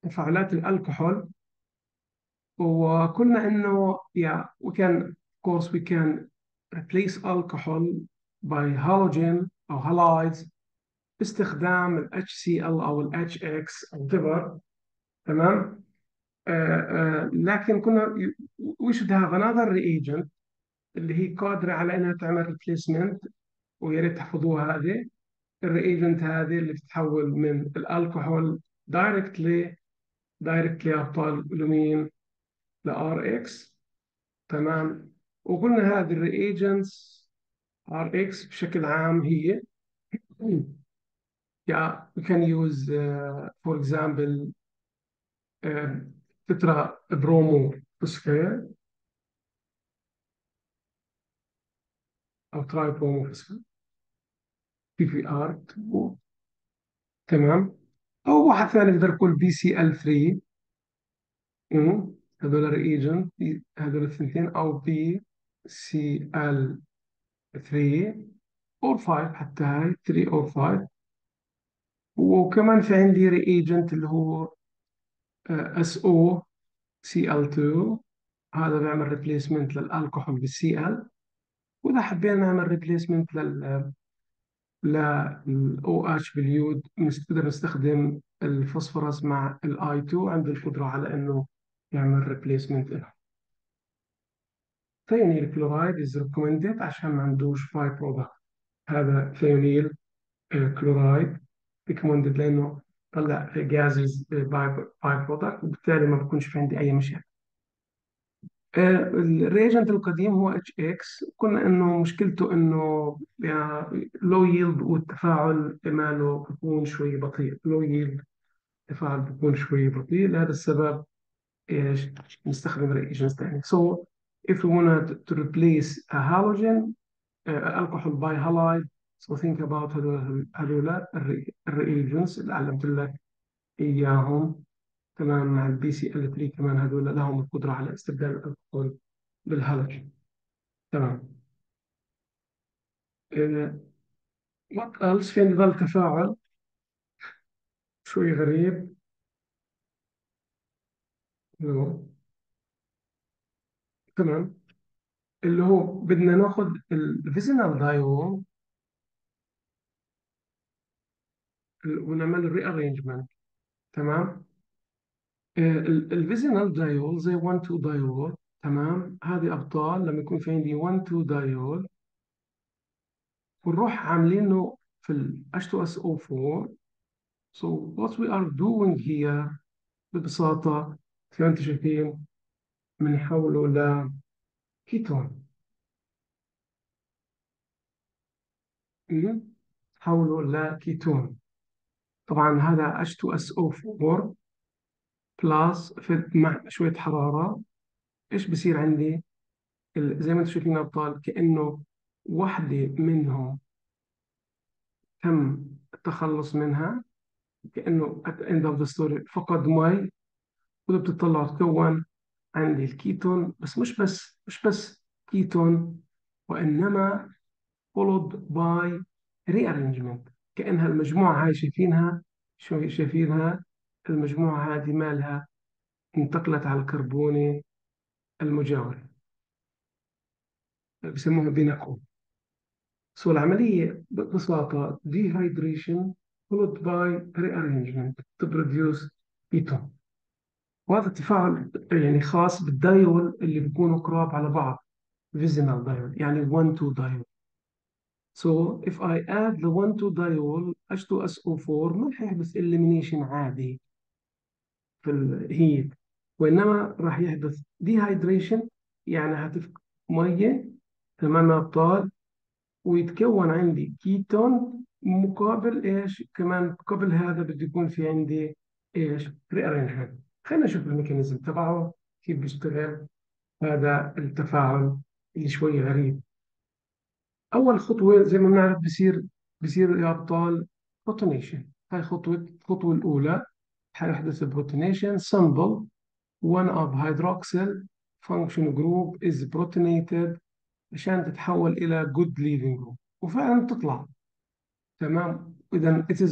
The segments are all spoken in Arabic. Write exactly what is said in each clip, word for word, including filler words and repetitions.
تفاعلات الكحول. وقلنا انه yeah we can of course we can replace alcohol by halogen او halides باستخدام ال HCl او ال إتش إكس او whatever. تمام. آه آه لكن كنا we should have another reagent اللي هي قادرة على انها تعمل replacement، ويا ريت تحفظوها هذه. الريجنت هذه اللي بتتحول من الكحول دايركتلي دايركتلي ابطال لمين؟ لار اكس. تمام. وقلنا هذه الريجنتس ار اكس بشكل عام هي yeah we can use uh, for example uh, تترا برومو فوسفات او تراي برومو فوسفات بي في ار. تمام. او واحد ثاني نقدر نقول بي سي ال ثلاثة. مم. هذول الريجنت هذول الثنتين، او بي سي ال ثلاثة او خمسة، حتى هاي ثلاثة او خمسة. وكمان في عندي ريجنت اللي هو اس او سي ال اثنين. هذا بيعمل ريبليسمنت للالكحول بالسي ال. واذا حبينا نعمل ريبليسمنت لل للاو اتش باليود نقدر نستخدم الفوسفورس مع الاي اثنين، عنده القدره على انه يعمل ريبليسمنت له. ثيونيل كلورايد is recommended عشان ما عندوش باي برودكت. هذا ثيونيل كلورايد recommended لانه طلع جازز باي برودكت، وبالتالي ما بكونش في عندي اي مشاكل. الريجنت القديم هو اتش اكس. كنا انه مشكلته انه لو ييلد، والتفاعل ماله بيكون شوي بطيء. لو ييلد التفاعل بيكون شوي بطيء، لهذا السبب ايش نستخدم ريجنتس ثاني. So if we want to replace a halogen uh, alcohol by halide, so think about هذول هذول الريجنتس اللي علمت لك اياهم. تمام. مع البي سي ال ثلاثة كمان هذول لهم القدرة على استبدال الكحول بالهالوجين. تمام. آه، what else؟ في عندي ظل تفاعل شوي غريب. no. تمام. اللي هو بدنا ناخذ الفيزينال دايول ونعمل ري ارينجمنت. تمام. الفيزينال دايول زي واحد اتنين دايول. تمام. هذه ابطال لما يكون في عندي واحد اتنين دايول، ونروح عاملينه في ال إتش تو إس أو أربعة. so what we are doing here ببساطة زي ما انتم شايفين بنحوله لكيتون. نحوله لكيتون. طبعا هذا إتش تو إس أو أربعة بلس في مع شوية حرارة. ايش بصير عندي؟ ال- زي ما انتم شايفين ابطال كأنه واحدة منهم تم التخلص منها، كأنه at the end of the story فقد مي. وإذا بتطلع تكون عندي الكيتون. بس مش بس مش بس كيتون، وإنما followed by rearrangement. كأنها المجموعة هاي شايفينها، شو شايفينها؟ المجموعة هذه مالها انتقلت على الكربونة المجاورة، بسموها بناء. سو العملية ببساطة dehydration followed by rearrangement to produce ketone. وهذا التفاعل يعني خاص بالدايول اللي بيكونوا قراب على بعض، فيزينال دايول يعني واحد اتنين دايول. So if I add the واحد اتنين diol إتش تو إس أو أربعة ما رح يحدث elimination عادي في الهيت، وإنما راح يحدث dehydration، يعني هتفقد مية. تمام يا أبطال. ويتكون عندي كيتون مقابل إيش كمان؟ قبل هذا بده يكون في عندي إيش؟ rearrangement. خلينا نشوف الميكانيزم تبعه كيف بيشتغل هذا التفاعل اللي شوي غريب. اول خطوه زي ما بنعرف بصير بصير يا ابطال بروتونيشن. هاي خطوه الخطوه الاولى حيحدث البروتونيشن. symbol one of hydroxyl function group is protonated عشان تتحول الى good leaving group، وفعلا بتطلع. تمام. اذا it is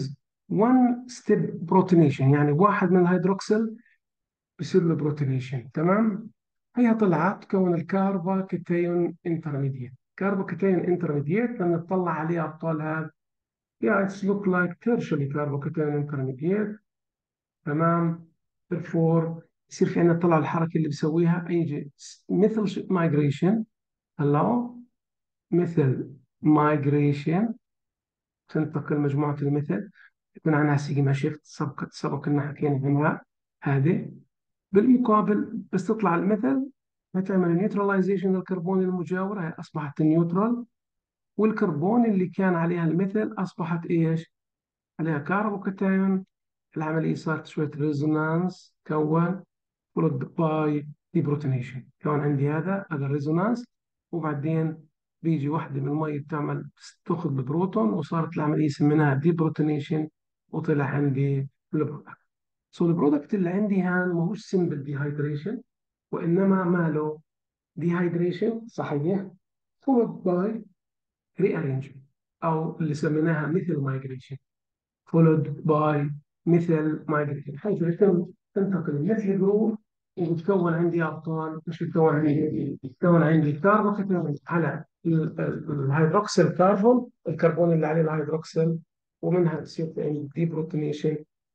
one step بروتونيشن، يعني واحد من الهيدروكسيل بيصير له بروتونيشن. تمام. هي طلعت تكون الكاربا كاتايون انترميديت. كاربا كاتايون انترميديت لما نطلع عليها ابطال هذا، yeah it's look like tertiary carbocation intermediate. تمام. therefore يصير في عندنا طلع الحركه اللي بسويها يجي مثل migration. hello. مثل migration تنتقل مجموعه المثل يكون عنها سيجما شيفت، سبق سبق ان حكينا عنها هذه. بالمقابل بس تطلع المثل هتعمل نيوتراليزيشن للكربون المجاور، هي اصبحت نيوترال، والكربون اللي كان عليها المثل اصبحت ايش؟ عليها كاربوكاتايون. العملية صارت شوية ريزونانس كون، followed by debrotonation. كون عندي هذا هذا الريزونانس، وبعدين بيجي واحدة من المي بتعمل تاخذ البروتون، وصارت العملية سميناها ديبروتونيشن، وطلع عندي البرودكت. سو البرودكت اللي عندي هان ماهوش سمبل ديهايدريشن، وإنما ماله ديهايدريشن صحيح، followed by rearrangement، أو اللي سميناها مثل migration followed by مثل migration، حيث يتم تنتقل المثل جروب وبتكون عندي ابطال. مش بتكون عندي بتكون عندي كاربون على ال- ال- الهيدروكسيل كاربون، الكربون اللي عليه الهيدروكسيل، ومنها تصير في عندي ديبروتونيشن،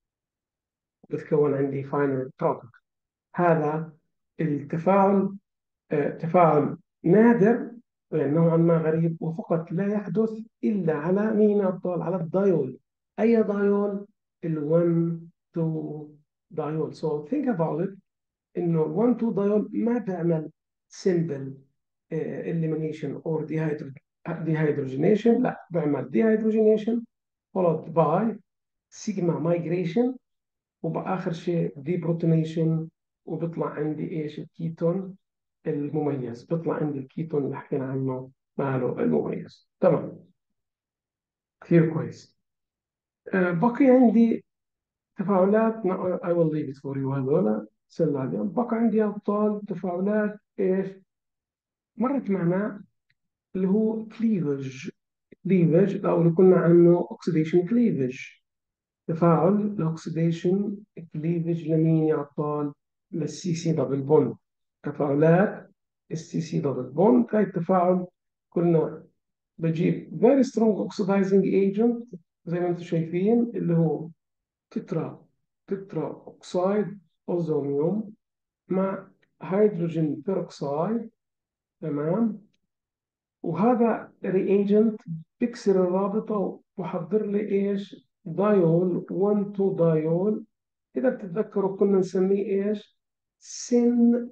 بتكون عندي فاينل برودكت. هذا التفاعل آه، تفاعل نادر، يعني نوعا ما غريب، وفقط لا يحدث إلا على مين أبطال؟ على الدايول. أي دايول؟ ال one two دايول. so think about it، إنه ال one two دايول ما بيعمل simple آه، elimination or dehydro- dehydrogenation، لا بيعمل dehydrogenation followed by sigma migration، وبآخر شيء ديبروتونيشن، وبيطلع عندي ايش؟ الكيتون المميز. بيطلع عندي الكيتون اللي حكينا عنه ماله المميز. تمام. كثير كويس. آه بقي عندي تفاعلات I will leave it for you، هذول سل عليهم. بقى عندي أبطال تفاعلات ايش؟ مرت معنا اللي هو كليفج. كليفج أو اللي قلنا عنه اوكسيديشن كليفج. تفاعل الاكسديشن كليفج لمين يا ابطال؟ للسي سي دبل بوند. تفاعلات السي سي دبل بوند، هاي التفاعل كنا بجيب very strong oxidizing agent زي ما انتم شايفين، اللي هو تترا تترا اوكسايد اوزونيوم مع هيدروجين بيروكسايد. تمام. وهذا رياجنت بيكسر الرابطة وبحضر لي ايش؟ دايول واحد اتنين دايول. إذا بتتذكروا كنا نسميه ايش؟ سين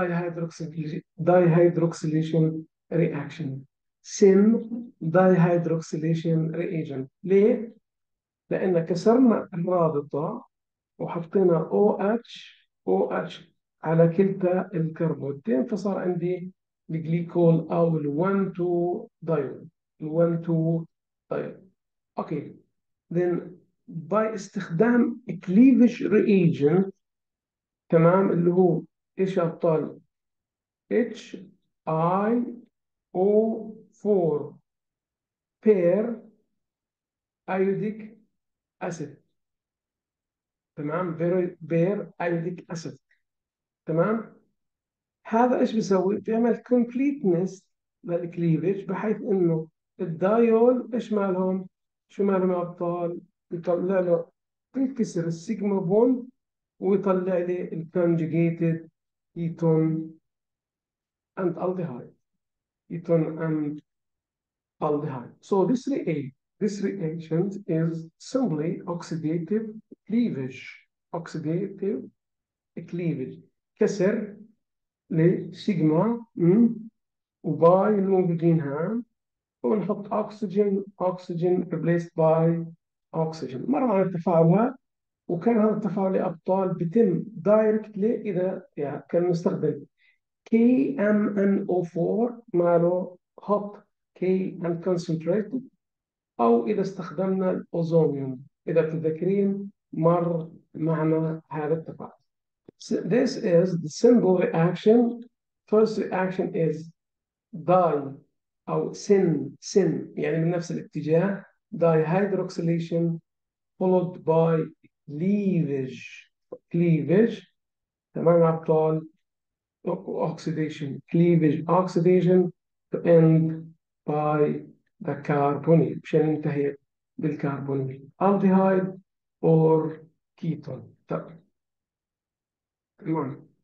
دايهيدروكسيليشن رياكشن. سين دايهيدروكسيليشن رياجنت. ليه؟ لأن كسرنا الرابطة وحطينا OH OH على كلتا الكربونتين، فصار عندي الجليكول او ال one two دايول. ال one two دايول. اوكي. then باي استخدام cleavage reagent، تمام، اللي هو ايش يا ابطال؟ H I O four pair iodic acid. تمام. pair iodic acid. تمام. هذا ايش بيسوي؟ بيعمل كومبليتنس للكليفج، بحيث انه الدايول ايش مالهم؟ شو مالهم يا ابطال؟ بيطلع له، بيكسر السيجما بوند ويطلع لي الكونجيجيتد كيتون اند الديهايد. كيتون اند aldehyde. So this react this reaction is simply oxidative cleavage. Oxidative cleavage. كسر لسيجما وباي الموجودين هان، ونحط أكسجين أكسجين replaced by أكسجين. مر على التفاعل، وكان هذا التفاعل يا أبطال بيتم دايركتلي إذا يعني كان نستخدم كي إم إن أو فور ماله hot كي and concentrated، أو إذا استخدمنا الأوزونيوم. إذا تذكرين مر معنا هذا التفاعل. So this is the simple reaction. First reaction is داي أو سن سن يعني من نفس الاتجاه dihydroxylation followed by cleavage. cleavage تمام يا أبطال. oxidation cleavage oxidation to end by the carbonyl مشان ننتهي بالكربونيل aldehyde or ketone. طب تمام.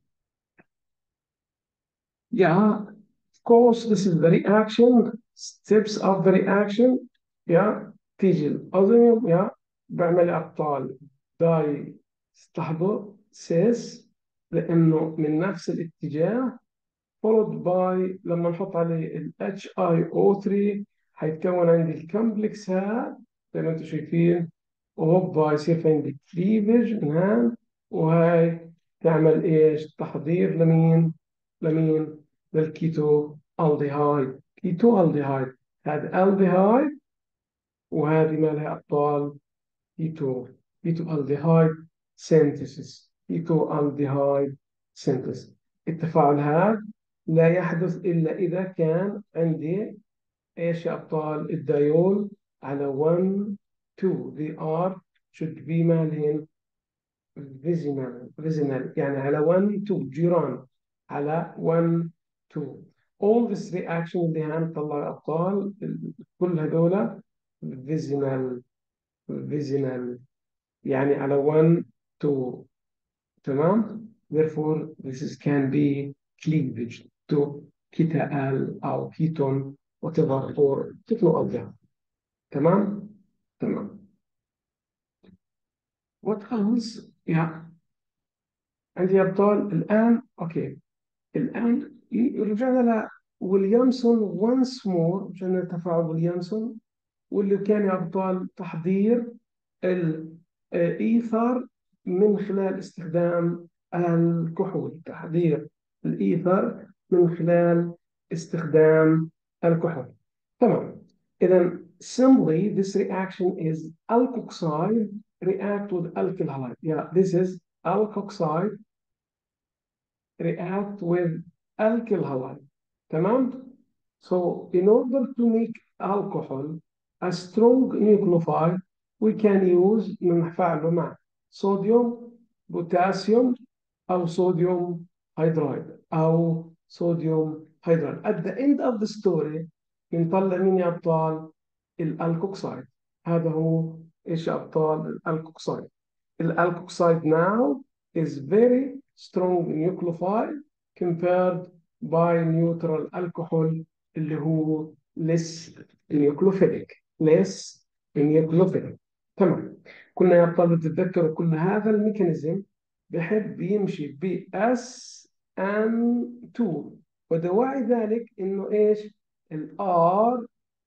Yeah, of course this is the reaction steps of the reaction. Yeah, تيجي الأوزيوم yeah بعمل أبطال داي استحضر سيس لأنه من نفس الاتجاه followed by لما نحط عليه ال إتش آي أو ثري حيتكون عندي الكمبلكس هذا زي ما انتم شايفين، وهوبا يصير في عندي كليفج من هان، وهاي تعمل ايش؟ تحضير لمين؟ لمين؟ للكيتو الديهايد. كيتو الديهايد هذا الديهايد وهذه مالها ابطال كيتو كيتو الديهايد سينثيسيس. كيتو الديهايد سينثيسيس. التفاعل هذا لا يحدث إلا إذا كان عندي إيش يا أبطال؟ الدايول على واحد اثنين they are should be مالهن vicinal vicinal يعني على واحد اثنين جيران على واحد اثنين. all this reaction اللي هنطلع أبطال كل هذولا vicinal vicinal يعني على واحد اثنين. تمام. therefore this is can be cleavage to كيتال أو كيتون whatever or techno. تمام. تمام. what else yeah عندي أبطال الآن. أوكي الآن رجعنا لويليامسون once more. رجعنا لتفاعل ويليامسون واللي كان يا أبطال تحضير الإيثر من خلال استخدام الكحول. تحضير الإيثر من خلال استخدام الكحول. تمام. إذا simply this reaction is alkoxide react with alkyl halide. Yeah, this is alkoxide react with alkyl halide. تمام. So in order to make alcohol a strong nucleophile we can use نفعله مع صوديوم بوتاسيوم أو صوديوم هيدرايد أو صوديوم هيدرايد. At the end of the story بنطلع مين يا أبطال؟ الألكوكسايد. هذا هو إيش يا أبطال؟ الألكوكسايد. الألكوكسايد now is very strong nucleophile compared by neutral alcohol اللي هو less nucleophilic less nucleophilic. تمام. كنا يا أبطال بتتذكروا كل هذا الميكانيزم بحب يمشي ب اس ان تو ودواعي ذلك إنه إيش؟ ال R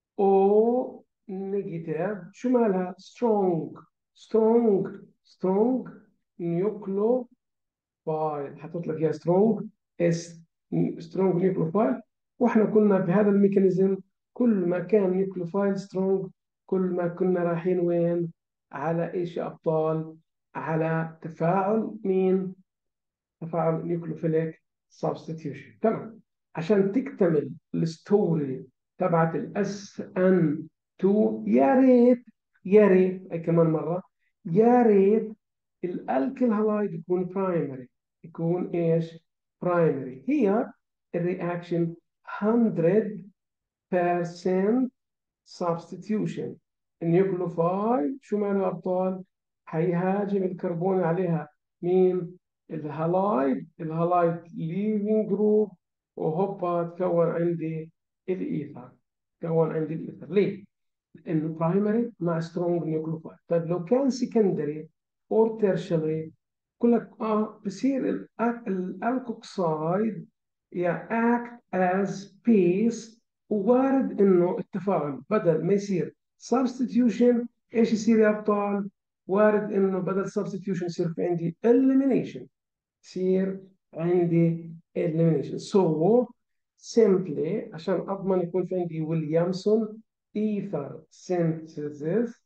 O نيجاتيف شو مالها؟ strong strong strong nucleophile. حطيت لك يا strong اس strong nucleophile. واحنا كنا بهذا الميكانيزم كل ما كان نيوكليوفايل سترونج كل ما كنا رايحين وين؟ على ايش يا ابطال؟ على تفاعل مين؟ تفاعل نيوكليوفيليك سبستيتيوشن. تمام. عشان تكتمل الستوري تبعت الاس ان تو يا ريت يا ريت اي كمان مره يا ريت الالكيل هالايد يكون برايمري. يكون ايش؟ برايمري. هي الرياكشن مية بالمية substitution. النيوكليوفايل شو معنى أبطال؟ هيهاجم الكربون عليها مين؟ الهالايد. الهالايد ليفينج جروب وهوبا تكون عندي الإيثر. تكون عندي الإيثر. ليه؟ لأنه برايمري مع سترونج نيوكليوفايل. طيب لو كان سكندري أو تيرشري يقول لك اه بصير الالكوكسايد يا act as base ووارد انه التفاعل بدل ما يصير substitution ايش يصير يا ابطال؟ وارد انه بدل substitution يصير في عندي elimination. يصير عندي elimination. so simply عشان اضمن يكون في عندي ويليامسون ether synthesis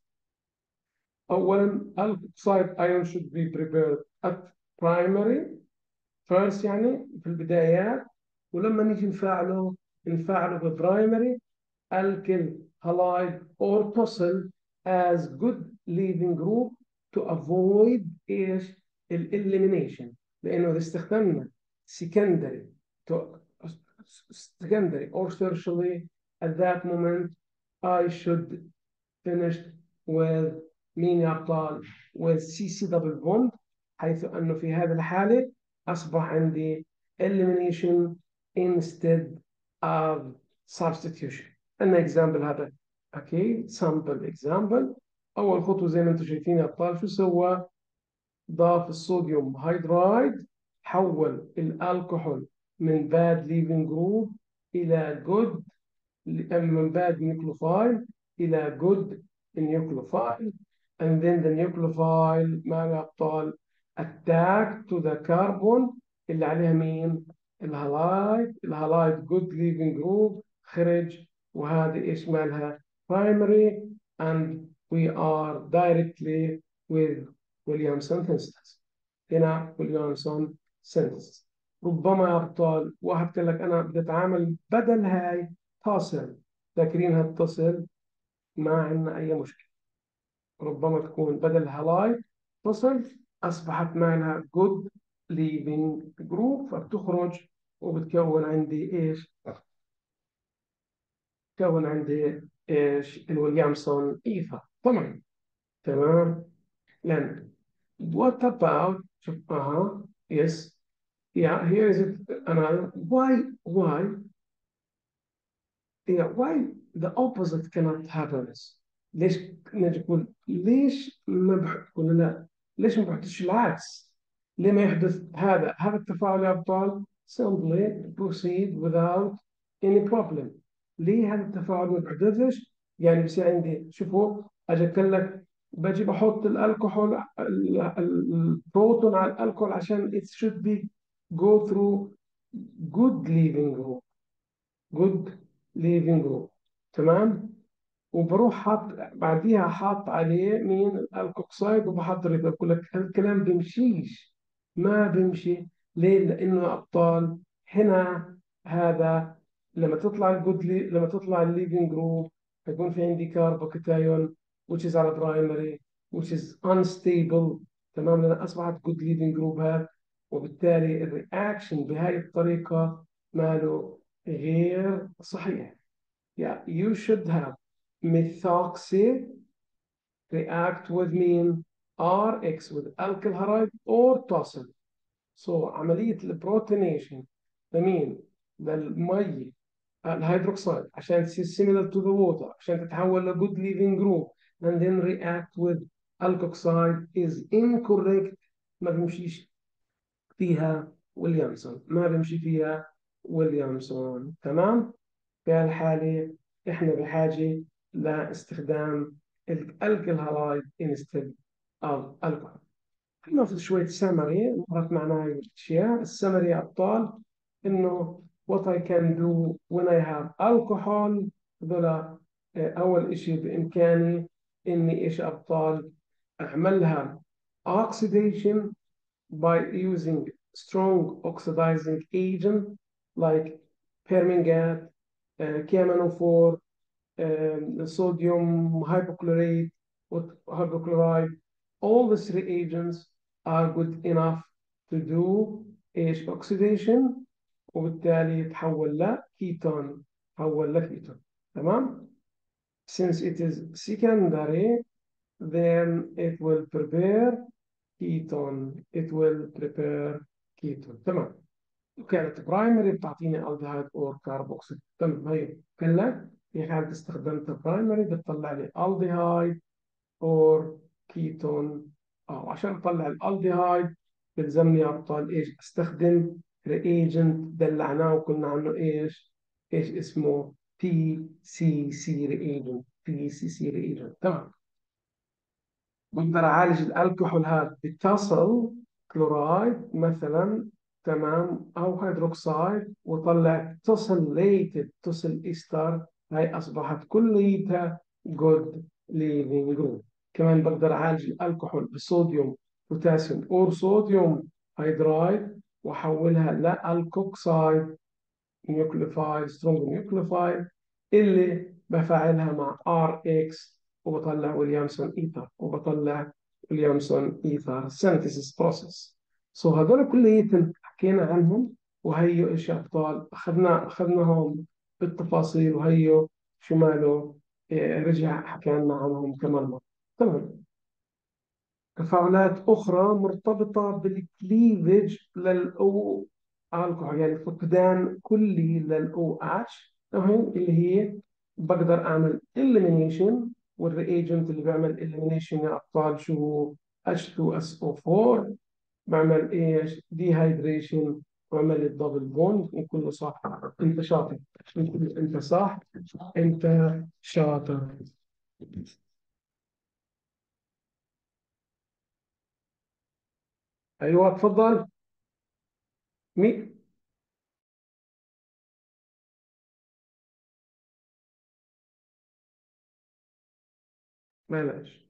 اولا الكوكسايد ion should be prepared at primary first يعني في البدايات. ولما نيجي نفعله نفعله ببرايمري الكل هالايد or توصل as good leaving group to avoid ايش؟ الelimination. لانه اذا استخدمنا secondary to secondary or tertiary at that moment I should finish with مين يا أبطال؟ with سي سي double bond، حيث أنه في هذه الحالة أصبح عندي elimination instead of substitution. أنا example هذا أوكي sample example. أول خطوة زي ما أنتم شايفين يا أبطال شو سوى؟ ضاف الصوديوم هيدرايد، حول الكحول من bad leaving group إلى good، من bad nucleophile إلى good nucleophile. and then the nucleophile مع الأبطال attack to the carbon اللي عليها مين؟ الهالايد. الهالايد good leaving group خرج، وهذه إيش مالها؟ primary. and we are directly with Williamson synthesis. هنا Williamson synthesis. ربما يا أبطال واحد قال لك أنا بدي أتعامل بدل هاي تصل، ذاكرينها اتصل، ما عندنا أي مشكلة. ربما تكون بدل هالاي تصل، أصبحت معنا good leaving group، فبتخرج وبتكون عندي إيش؟ تكون عندي إيش؟ الويليامسون إيثر طبعا. تمام. لأن what about شوف أها yes yeah here is it another why why yeah why the opposite cannot happen. ليش نجي نقول ليش ما بح... ولا لا ليش ما بحدثش العكس؟ ليه ما يحدث هذا هذا التفاعل يا أبطال؟ simply proceed without any problem. ليه هذا التفاعل ما بحدثش؟ يعني بصير عندي شوفوا أجي أقول لك باجي بحط الكحول ال- ال- البروتون على الكحول عشان it should be go through good leaving group good leaving group. تمام. وبروح حاط بعديها حاط عليه مين الكوكسايد وبحط ريدر. بقول لك هالكلام بيمشيش، ما بيمشي. ليه؟ لانه ابطال هنا هذا لما تطلع الجود لي... لما تطلع الليفنج جروب هيكون في عندي كاربوكاتايون which is على برايمري which is unstable. تمام. لان اصبحت جود ليفنج جروب هذا، وبالتالي الرياكشن بهاي الطريقه ماله غير صحيح. Yeah, you should have methoxy react with mean R X with alkyl halide or tosyl. So عملية البروتونيشن لمين؟ للمي الهيدروكسيد عشان تصير similar to the water عشان تتحول ل good leaving group and then react with alkoxide is incorrect. ما بيمشيش فيها ويليامسون، ما بيمشي فيها ويليامسون. تمام. في هالحالة إحنا بحاجة لاستخدام الكل هالايد instead of alcohol. ناخذ شوية سمري مرت معنا هاي الأشياء. السمري يا أبطال إنه what I can do when I have alcohol. هذولا أول إشي بإمكاني إني إيش أبطال أعملها oxidation by using strong oxidizing agent like permanganate, uh, K M N O four, um, sodium hypochlorite, hypochlorite. All these reagents are good enough to do ايش oxidation، وبالتالي يتحول لكيتون، تحول لكيتون. تمام. Since it is secondary then it will prepare ketone it will prepare ketone. تمام. وكانت برايمري بتعطيني الدهايد اور كاربوكسيل. تمام. هي كلها في حالة استخدمت برايمري بتطلع لي الدهايد اور كيتون. اه عشان اطلع الالدهايد بلزمني يا ابطال ايش؟ استخدم ريجنت دلعناه وقلنا عنه ايش؟ ايش اسمه؟ بي سي سي ريجنت. بي سي سي ريجنت. تمام. بقدر أعالج الكحول هذا بتصل كلورايد مثلا. تمام. أو هيدروكسايد وطلع تصليتد تصل إستر. هاي أصبحت كليتها جود ليفينج جروب. كمان بقدر أعالج الكحول بصوديوم بوتاسيوم أو صوديوم هيدرايد وأحولها لألكوكسايد نيوكليوفايد سترونج نيوكليوفايد اللي بفعلها مع ار اكس وبطلع ويليامسون إيثر، وبطلع ويليامسون إيثر سينثيسيس بروسيس. سو هذول كلياتهم حكينا عنهم، وهيو إيش يا أبطال أخذنا أخذناهم بالتفاصيل، وهيو شو ماله إيه، رجع حكى لنا عنهم كمان مرة. تمام. تفاعلات أخرى مرتبطة بالكليفج للأو الكحول، يعني فقدان كلي للأو اتش، اللي هي بقدر أعمل إليمينيشن، والرياجنت اللي بيعمل إليمينيشن يا أبطال شو هو؟ اتش تو اس او فور. بعمل إيش؟ ديهايدريشن، بعمل الدبل بوند، وكله صح. أنت شاطر. أنت صح. أنت شاطر. أيوه تفضل. مي بلاش.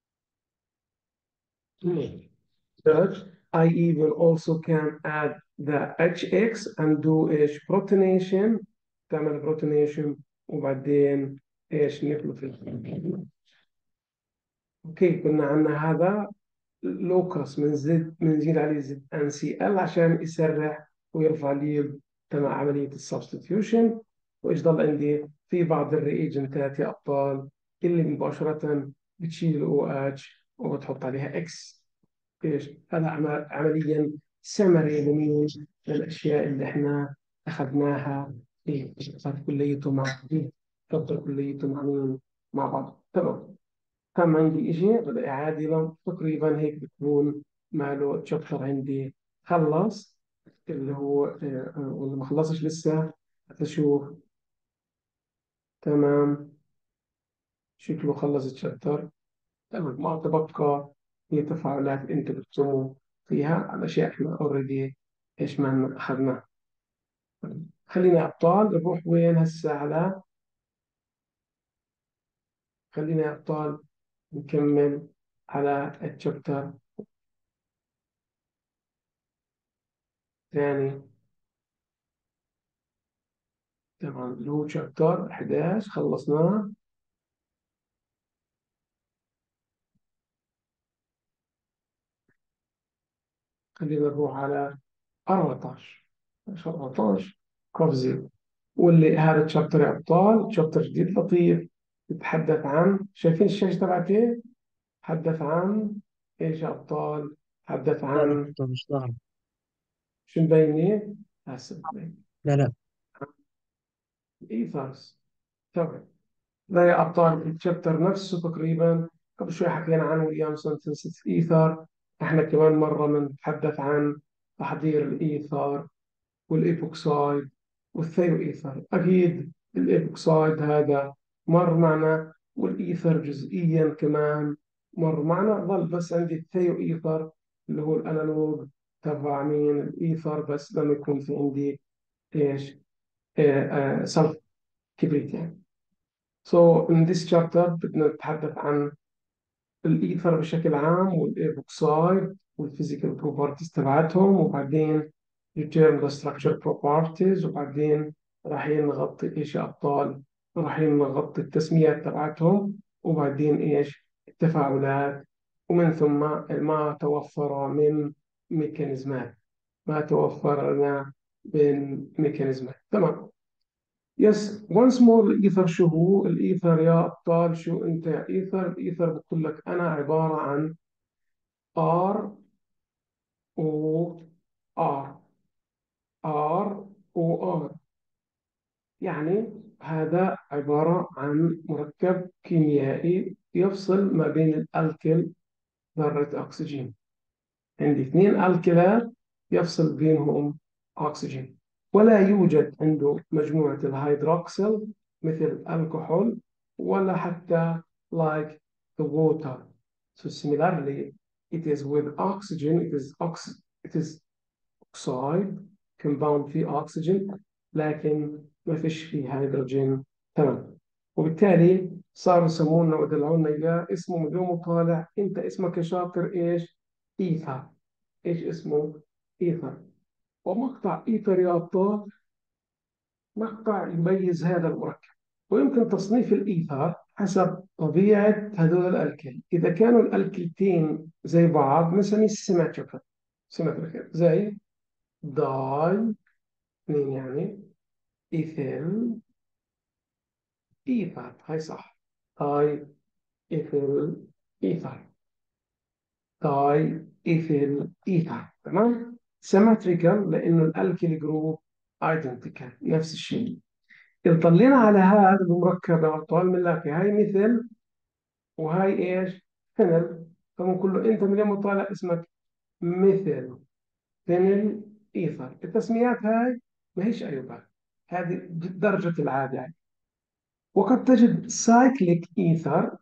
But I even also can add the H X and do إيش protonation. تعمل protonation وبعدين إيش نخلط ال- أوكي، قلنا عنا هذا لوكس من زد بنزيد عليه زد ان سي ال عشان يسرع ويرفع لي تبع عملية السبستيتيوشن. وإيش ضل عندي في بعض الريجنتات يا أبطال اللي مباشرة بتشيل الأو اتش وبتحط عليها اكس. ايش هذا عم- عمليا سمري لمين؟ للاشياء اللي احنا اخذناها. ايه صار كليته مع بعض. تفضل كليته مع مين؟ مع بعض. تمام. كم عندي شيء بدي اعادله تقريبا هيك بتكون ماله تشابتر عندي خلص، اللي هو آه، آه، واللي ما خلصش لسه. اشوف. تمام. شكله خلص الشابتر. تمام. ما تبقى هي تفاعلات انت بتسموا فيها الاشياء احنا اوريدي ايش ما اخذناها. خلينا ابطال نروح وين هسه على. خلينا يا ابطال نكمل على الشابتر الثاني. تمام. اللي هو شابتر احد عشر خلصناه. خلينا نروح على أربعة عشر. أربعة عشر كوفزي. واللي هذا الشابتر يا ابطال شابتر جديد لطيف. يتحدث عن، شايفين الشاشة تبعتي؟ تحدث عن ايش يا ابطال؟ تحدث لا لا عن كنت مش ظاهر. شو مبينة؟ هسه مبينة. لا لا. ايثرز. تمام. لا يا ابطال الشابتر نفسه تقريبا قبل شوي حكينا عن ويليامسون سينثيسيس ايثر. احنا كمان مرة بنتحدث عن تحضير الايثر والايبوكسايد والثيو ايثر. اكيد الايبوكسايد هذا مر معنا، والايثر جزئيا كمان مر معنا. ظل بس عندي الثيو ايثر اللي هو الانالوج تبع مين الايثر، بس لما يكون في عندي ايش آه آه سلف كبريت يعني. So in this chapter بدنا نتحدث عن الايثر بشكل عام والايبوكسايد والفيزيكال بروبرتيز تبعتهم، وبعدين return the structure properties، وبعدين رايحين نغطي ايش يا ابطال؟ رايحين نغطي التسميات تبعتهم، وبعدين ايش؟ التفاعلات، ومن ثم ما توفر من ميكانيزمات. ما توفر لنا من ميكانيزمات. تمام. يس وانس مور. الايثر شو هو؟ الايثر يا ابطال شو انت يا ايثر؟ الايثر بقول لك انا عباره عن ار او ار. ار او ار يعني هذا عباره عن مركب كيميائي يفصل ما بين الالكل ذره اكسجين. عندي اثنين الكلات يفصل بينهم أكسجين. ولا يوجد عنده مجموعة الهيدروكسيل مثل الكحول، ولا حتى like the water. So similarly, it is with oxygen, it is ox it is oxide compound فيه oxygen، لكن ما فيش فيه هيدروجين. تمام. وبالتالي صاروا يسمونا ودلعونا إياه اسمه من يوم طالع. أنت اسمك يا شاطر إيش؟ إيثر. ايش اسمه؟ ايثر. ومقطع ايثر يا ابطال مقطع يميز هذا المركب. ويمكن تصنيف الايثر حسب طبيعة هذول الألكيل. إذا كانوا الألكيلتين زي بعض بنسميه سيمتريكال. سيمتريكال زي داي، اثنين يعني، إيثيل إيثر، هاي صح. داي إيثيل إيثر، داي إيثيل إيثر، تمام. سيمتريكال لأنه الألكيل جروب ايدنتيكال، نفس الشيء. إذا طلينا على هذا المركب أبطال بنلاقي هاي مثل وهاي إيش؟ فينل. فبنقول له أنت من يوم طالع اسمك مثل فينل إيثر. التسميات هاي ما هيش أيوبا، هذه درجة العادة يعني. وقد تجد سايكليك إيثر.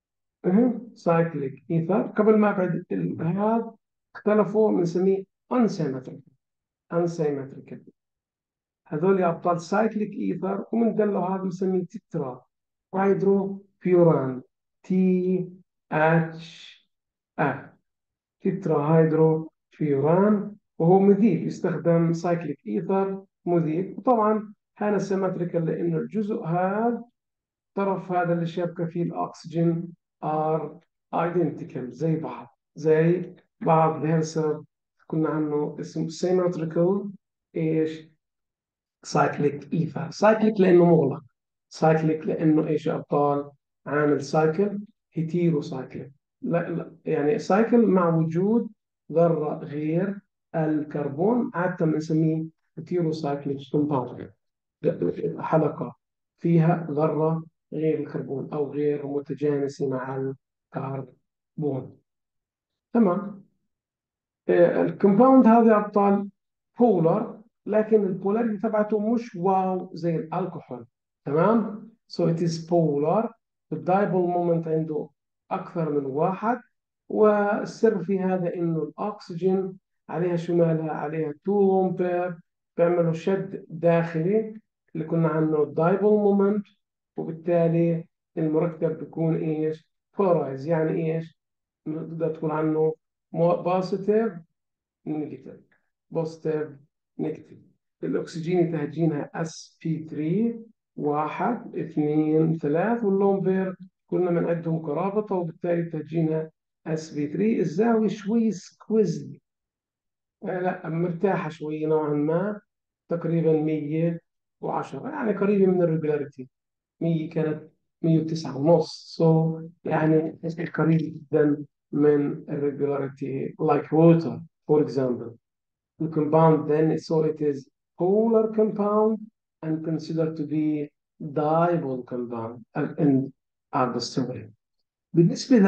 سايكليك إيثر قبل ما بعد ال- هذا اختلفوا بنسميه unsymmetrical. unsymmetrical هذول أبطال سايكليك إيثر، ومن دله هذا بنسميه تترا هيدرو بيوران. تي اتش اف، تترا هيدرو بيوران. وهو مذيب، يستخدم سايكليك إيثر مذيب. وطبعا هذا سيمتريكال لأنه الجزء هذا، الطرف هذا اللي شابكه فيه الأكسجين ار ايدنتيكال زي بعض، زي بعض الهيلسر كنا عنه اسمه سيمتريكال ايش؟ سايكليك ايثر. سايكليك لانه مغلق، سايكليك لانه ايش يا ابطال؟ عامل سايكل. هيتيرو سايكليك، لا لا يعني سايكل مع وجود ذره غير الكربون، عاده بنسميه هيتيرو سايكليك كومباوند. حلقه فيها ذره غير الكربون او غير متجانسه مع الكربون، تمام. الكومباوند هذا يا ابطال بولر، لكن البولاريتي تبعته مش واو زي الكحول، تمام. سو ات از بولار. الدايبول مومنت عنده اكثر من واحد. والسر في هذا انه الاكسجين عليها شو مالها؟ عليها تو لون بير، بيعملوا شد داخلي اللي كنا عنه الدايبول مومنت. وبالتالي المركب بيكون ايش؟ بولارايز. يعني ايش؟ تقدر تقول عنه بوزيتيف نيجاتيف، بوزيتيف نيجاتيف. الأكسجين تهجينها اس بي ثلاثة، واحد اثنين ثلاث، واللون بير كلنا بنعدهم كرابطة، وبالتالي تهجينها اس بي ثلاثة. الزاوية شوي سكويزد، لا مرتاحة شوي نوعا ما، تقريبا مية وعشرة، يعني قريبة من الريجولاريتي. مية كانت مية وتسعة ونص، سو so يعني قريب جدا من الريجولاريتي like water for example. The compound then, so it is polar compound and considered to be dipole compound in our story. بالنسبة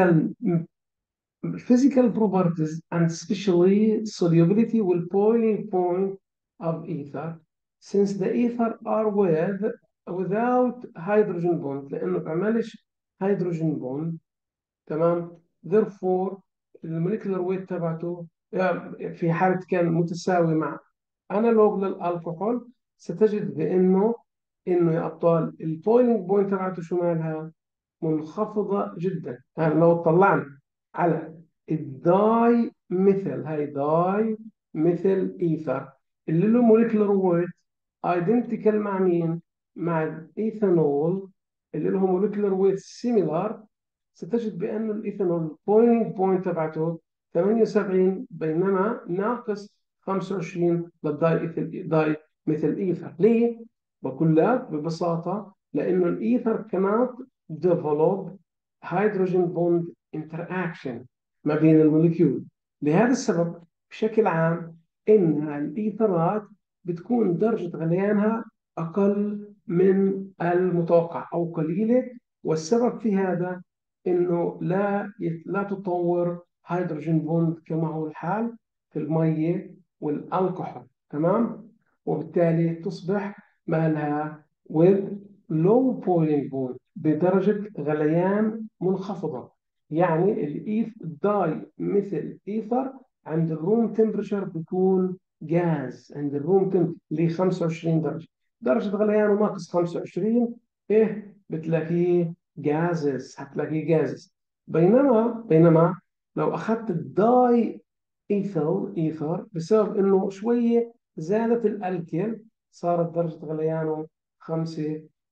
للphysical properties and especially solubility will boiling point of ether, since the ether are with without hydrogen bond لأنه بعملش hydrogen bond، تمام. therefore الموليكولر ويت تبعته يعني في حالة كان متساوي مع انالوج للالكحول، ستجد بانه انه يا ابطال البويلنج بوينت تبعته شو مالها؟ منخفضه جدا. يعني لو طلعنا على الداي مثل هاي داي مثل ايثر اللي له موليكولر ويت ايدنتيكال مع مين؟ مع الايثانول اللي له موليكولر ويت سيميلار، ستجد بأن الإيثانول بوينت بوينت تبعته ثمانية وسبعين، بينما ناقص خمسة وعشرين للداي إيثل داي مثل إيثر. ليه؟ بقول لك ببساطة لأنه الإيثر cannot develop hydrogen bond interaction ما بين الموليكيول. لهذا السبب بشكل عام إن الإيثرات بتكون درجة غليانها أقل من المتوقع أو قليلة. والسبب في هذا انه لا لا تطور هيدروجين بوند كما هو الحال في الميه والالكحول، تمام. وبالتالي تصبح مالها with low boiling point بدرجه غليان منخفضه. يعني الايث داي مثل ايثر عند الروم تمبرشر بيكون جاز. عند الروم تمبرشر اللي خمسة وعشرين درجه، درجه غليانه ناقص خمسة وعشرين، ايه بتلاقيه جازز، هتلاقيه جازز. بينما بينما لو اخذت الداي ايثل ايثر بسبب انه شويه زادت الالكيل، صارت درجه غليانه خمسة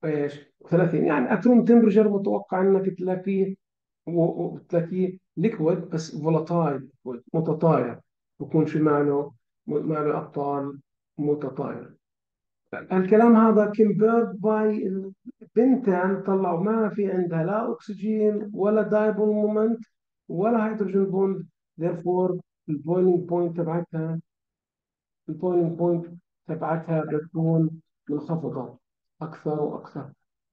ايش ثلاثين، يعني اتروم تمبرجر متوقع انك تلاقيه، و- وتلاقيه ليكويد بس فولاتايل، متطاير، بكون في ماله ماله ابطال متطاير. الكلام هذا كيمبيرد باي البنتان، طلعوا ما في عندها لا اكسجين ولا دايبول مومنت ولا هيدروجين بوند، therefore البويلينج بوينت تبعتها البويلينج بوينت تبعتها بتكون منخفضة أكثر وأكثر.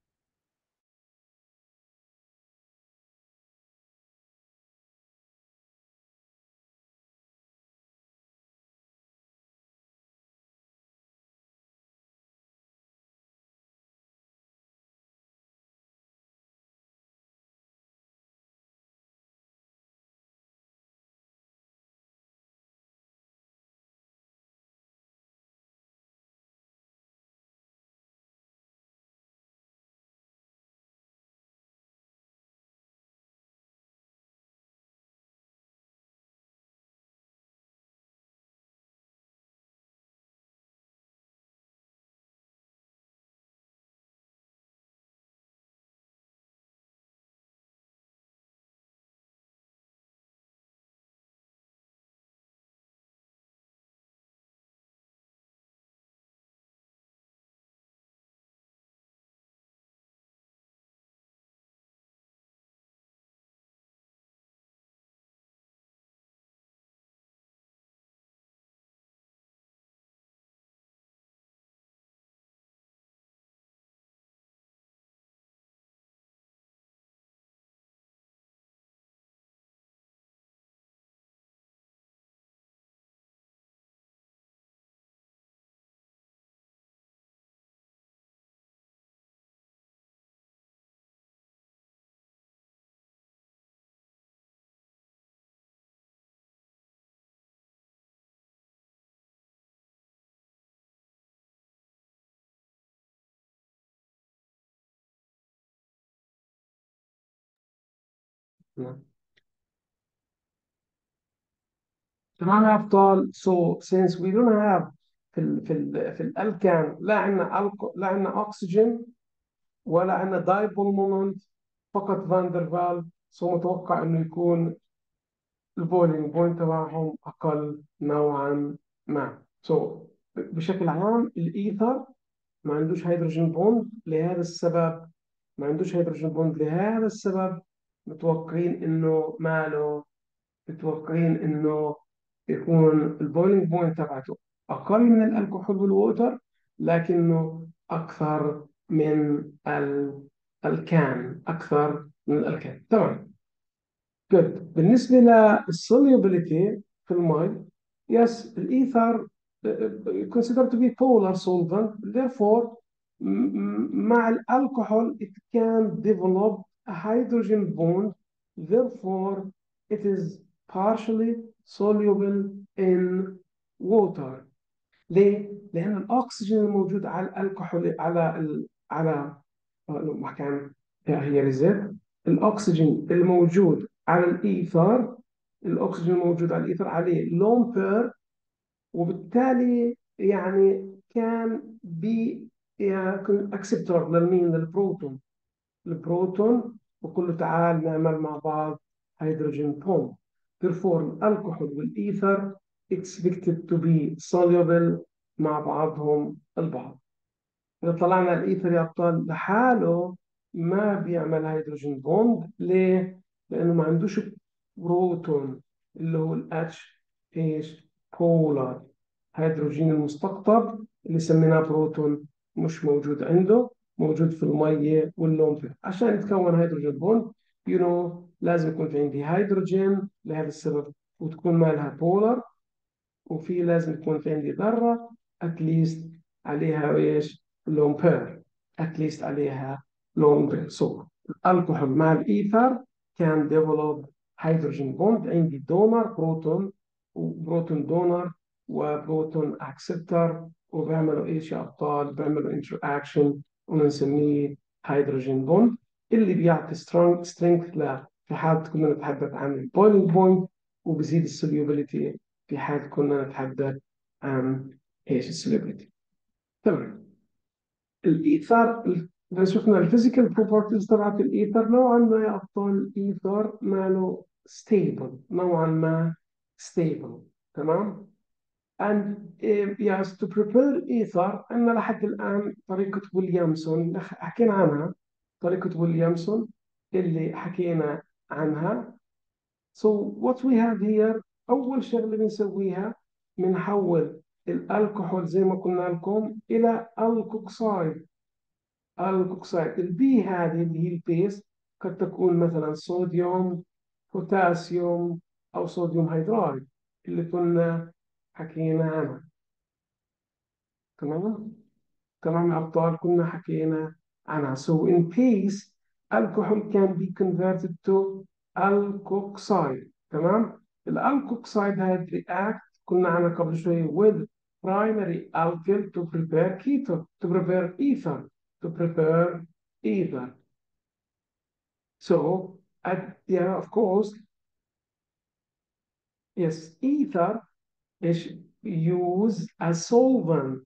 تمام يا أبطال. so since we don't have في ال في ال في الألكان لا عندنا ألكو لا عندنا أكسجين ولا عندنا دايبول مومنت، فقط فاندرفال، سو متوقع إنه يكون البولينج بوينت تبعهم أقل نوعا ما. سو بشكل عام الإيثر ما عندوش هيدروجين بوند لهذا السبب، ما عندوش هيدروجين بوند لهذا السبب متوقعين إنه ماله متوقعين إنه يكون البويلينج بوينت تبعته أقل من الكحول والووتر، لكنه أكثر من ال- الكان أكثر من الكان. تمام. جود. بالنسبة للسوليوبيليتي في المي، yes الإيثر considered to be polar solvent, therefore م- مع الكحول it can develop a hydrogen bond, therefore it is partially soluble in water. ليه؟ لأن الأكسجين الموجود على الكحول على ال... على ما كان هي ريزيت، الأكسجين الموجود على الإيثار، الأكسجين الموجود على الإيثار عليه لون بير، وبالتالي يعني كان بي يعني اكسبتور للمين للبروتون، البروتون بقول له تعال نعمل مع بعض هيدروجين بوند. therefore الكحول والإيثر expected to be soluble مع بعضهم البعض. إذا طلعنا الإيثر يا أبطال لحاله ما بيعمل هيدروجين بوند. ليه؟ لأنه ما عندوش بروتون اللي هو الاتش ايش بولار، هيدروجين المستقطب اللي سميناه بروتون مش موجود عنده، موجود في المية واللون. عشان يتكون هيدروجين بوند يو you know, لازم يكون في عندي هيدروجين لهذا السبب وتكون مالها بولار، وفي لازم يكون في عندي ذرة اتليست عليها ايش لون بير، اتليست عليها لون بير. سو الكحول مع الايثر كان ديفلوب هيدروجين بوند، عندي دونر بروتون وبروتون دونر وبروتون اكسبتر، وبيعملوا ايش يا ابطال؟ بيعملوا انتر اكشن ونسميه هيدروجين بوند اللي بيعطي سترونج سترينث ل في حال كنا نتحدث عن البويلينج بوينت، وبزيد السوليوبيليتي في حال كنا نتحدث عن ايش السوليبيليتي. تمام. الايثار إذا شفنا الفيزيكال بروبرتيز تبعت الإيثر، نوعا ما يا أبطال الإيثر ماله ستيبل، نوعا ما ستيبل. تمام. and uh, yes to prepare ether عندنا لحد الآن طريقة ويليامسون اللي حكينا عنها، طريقة ويليامسون اللي حكينا عنها. so what we have here، أول شغلة بنسويها بنحول الكحول زي ما قلنا لكم إلى الكوكسايد. الكوكسايد البي هذه اللي هي البيس قد تكون مثلا صوديوم، بوتاسيوم، أو صوديوم هيدرايد اللي كنا حكينا عنها. تمام. تمام يا أبطال، كنا حكينا عنها. So in peace alcohol can be converted to alkoxide. تمام. الالكوكسايد هاي react كنا عنها قبل شوي with primary alkyl to prepare keto to prepare ether to prepare ether. So at, yeah, of course, yes, ether is used as solvent.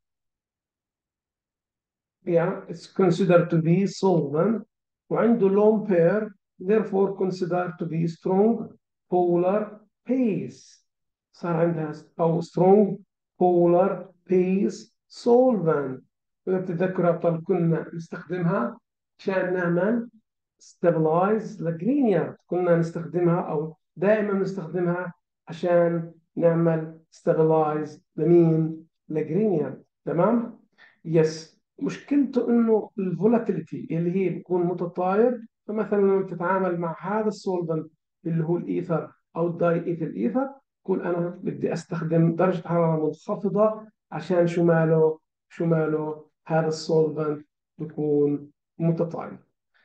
Yeah, it's considered to be solvent وعنده lone pair, therefore considered to be strong polar base. صار عندها أو strong polar base solvent. وإذا بتتذكروا أبطال كنا نستخدمها عشان نعمل stabilize الجرينيارد، كنا نستخدمها أو دائما نستخدمها عشان نعمل stabilize لمين؟ لجرينيارد. تمام؟ يس. مشكلته انه الفولاتيليتي اللي هي بيكون متطاير، فمثلا لما تتعامل مع هذا السولفنت اللي هو الايثر او الداي ايثيل ايثر، يكون انا بدي استخدم درجه حراره منخفضه عشان شو ماله شو ماله هذا السولفنت بيكون متطاير.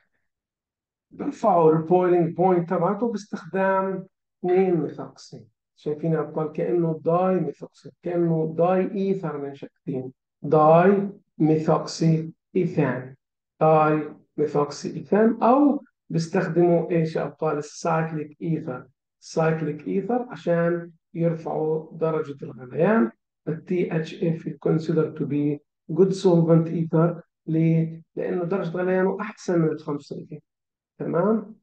برفعوا البويلينج بوينت تبعته باستخدام اثنين ميثوكسي. شايفين يا ابطال كانه داي ميثوكسي، كانه داي ايثر من شكلين، داي ميثوكسي ايثان، داي ميثوكسي ايثان. او بيستخدموا ايش يا ابطال؟ السايكليك ايثر، السايكليك ايثر عشان يرفعوا درجه الغليان. التي اتش اف considered to be good solvent ether. ليه؟ لانه درجه غليانه احسن من ال خمسة وثلاثين. تمام.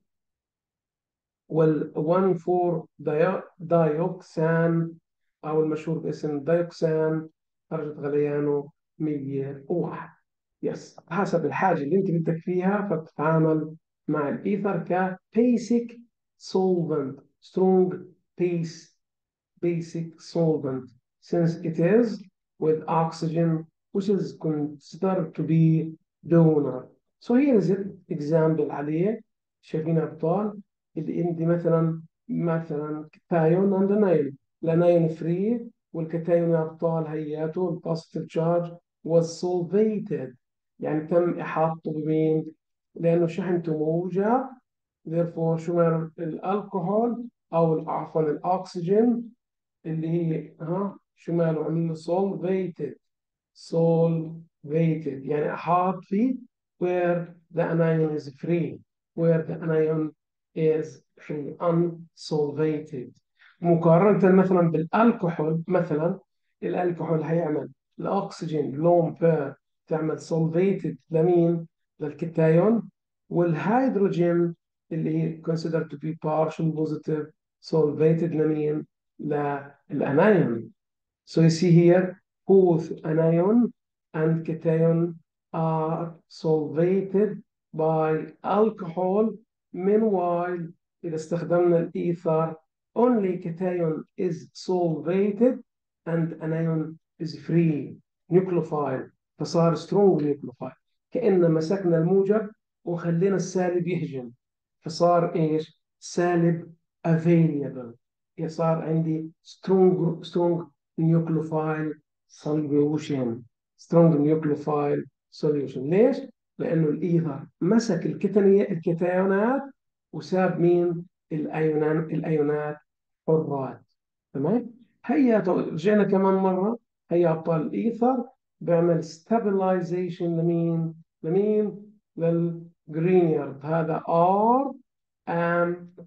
وال واحد أربعة دايوكسان او المشهور باسم دايوكسان درجة غليانه مية وواحد. يس، حسب الحاجة اللي انت بدك فيها فبتتعامل مع الايثر ك basic solvent strong base basic solvent since it is with oxygen which is considered to be donor. So here is an example عليه. شايفين أبطال اللي عندي مثلا مثلا كتايون عند نايون، الانايون فري، والكتايون يا أبطال هياته البوزيتيف تشارج was solvated، يعني تم إحاطته بمين؟ لأنه شحنته موجة. therefore شو معنى الكحول أو عفوا الأكسجين اللي هي ها شو ماله عمل له solvated solvated يعني أحاط فيه where the anion is free where the anion is free unsolvated. مقارنة مثلا بالالكحول، مثلا الالكحول هيعمل الأكسجين لون بير تعمل solvated لمين؟ للكتايون. والهيدروجين اللي هي considered to be partial positive solvated لمين؟ للأنايون. So you see here both anion and cation are solvated by alcohol. Meanwhile إذا استخدمنا الإيثر only cation is solvated and anion is free nucleophile، فصار strong nucleophile. كأن مسكنا الموجب وخلينا السالب يهجم، فصار إيش؟ سالب available. صار عندي strong strong nucleophile solution strong nucleophile solution. ليش؟ لأنه الإيثر مسك الكتنية الكتايونات وساب مين؟ الأيونان الأيونات حرات. تمام؟ هيا رجعنا كمان مرة. هيا أبطال الإيثر بيعمل stabilization لمين؟ لمين؟ للجرينيارد. هذا R and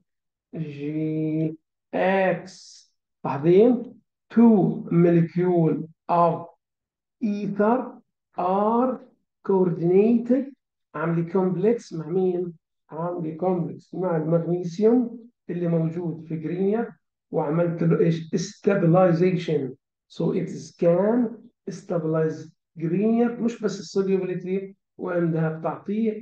G X. بعدين two molecule of ether are coordinated عامل كومبلكس مع مين؟ عامل كومبلكس مع المغنيسيوم اللي موجود في جرينير، وعملت له ايش؟ stabilization. so it can stabilize جرينير، مش بس السوليوبيليتي، وعندها بتعطيه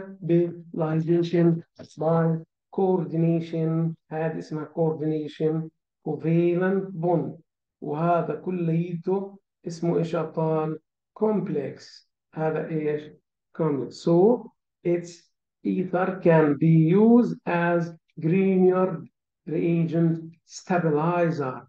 stabilization by coordination. هذا اسمها coordination covalent bond. وهذا كليته اسمه ايش يا ابطال؟ complex. هذا ايش؟ complex. So its ether can be used as Grignard reagent stabilizer.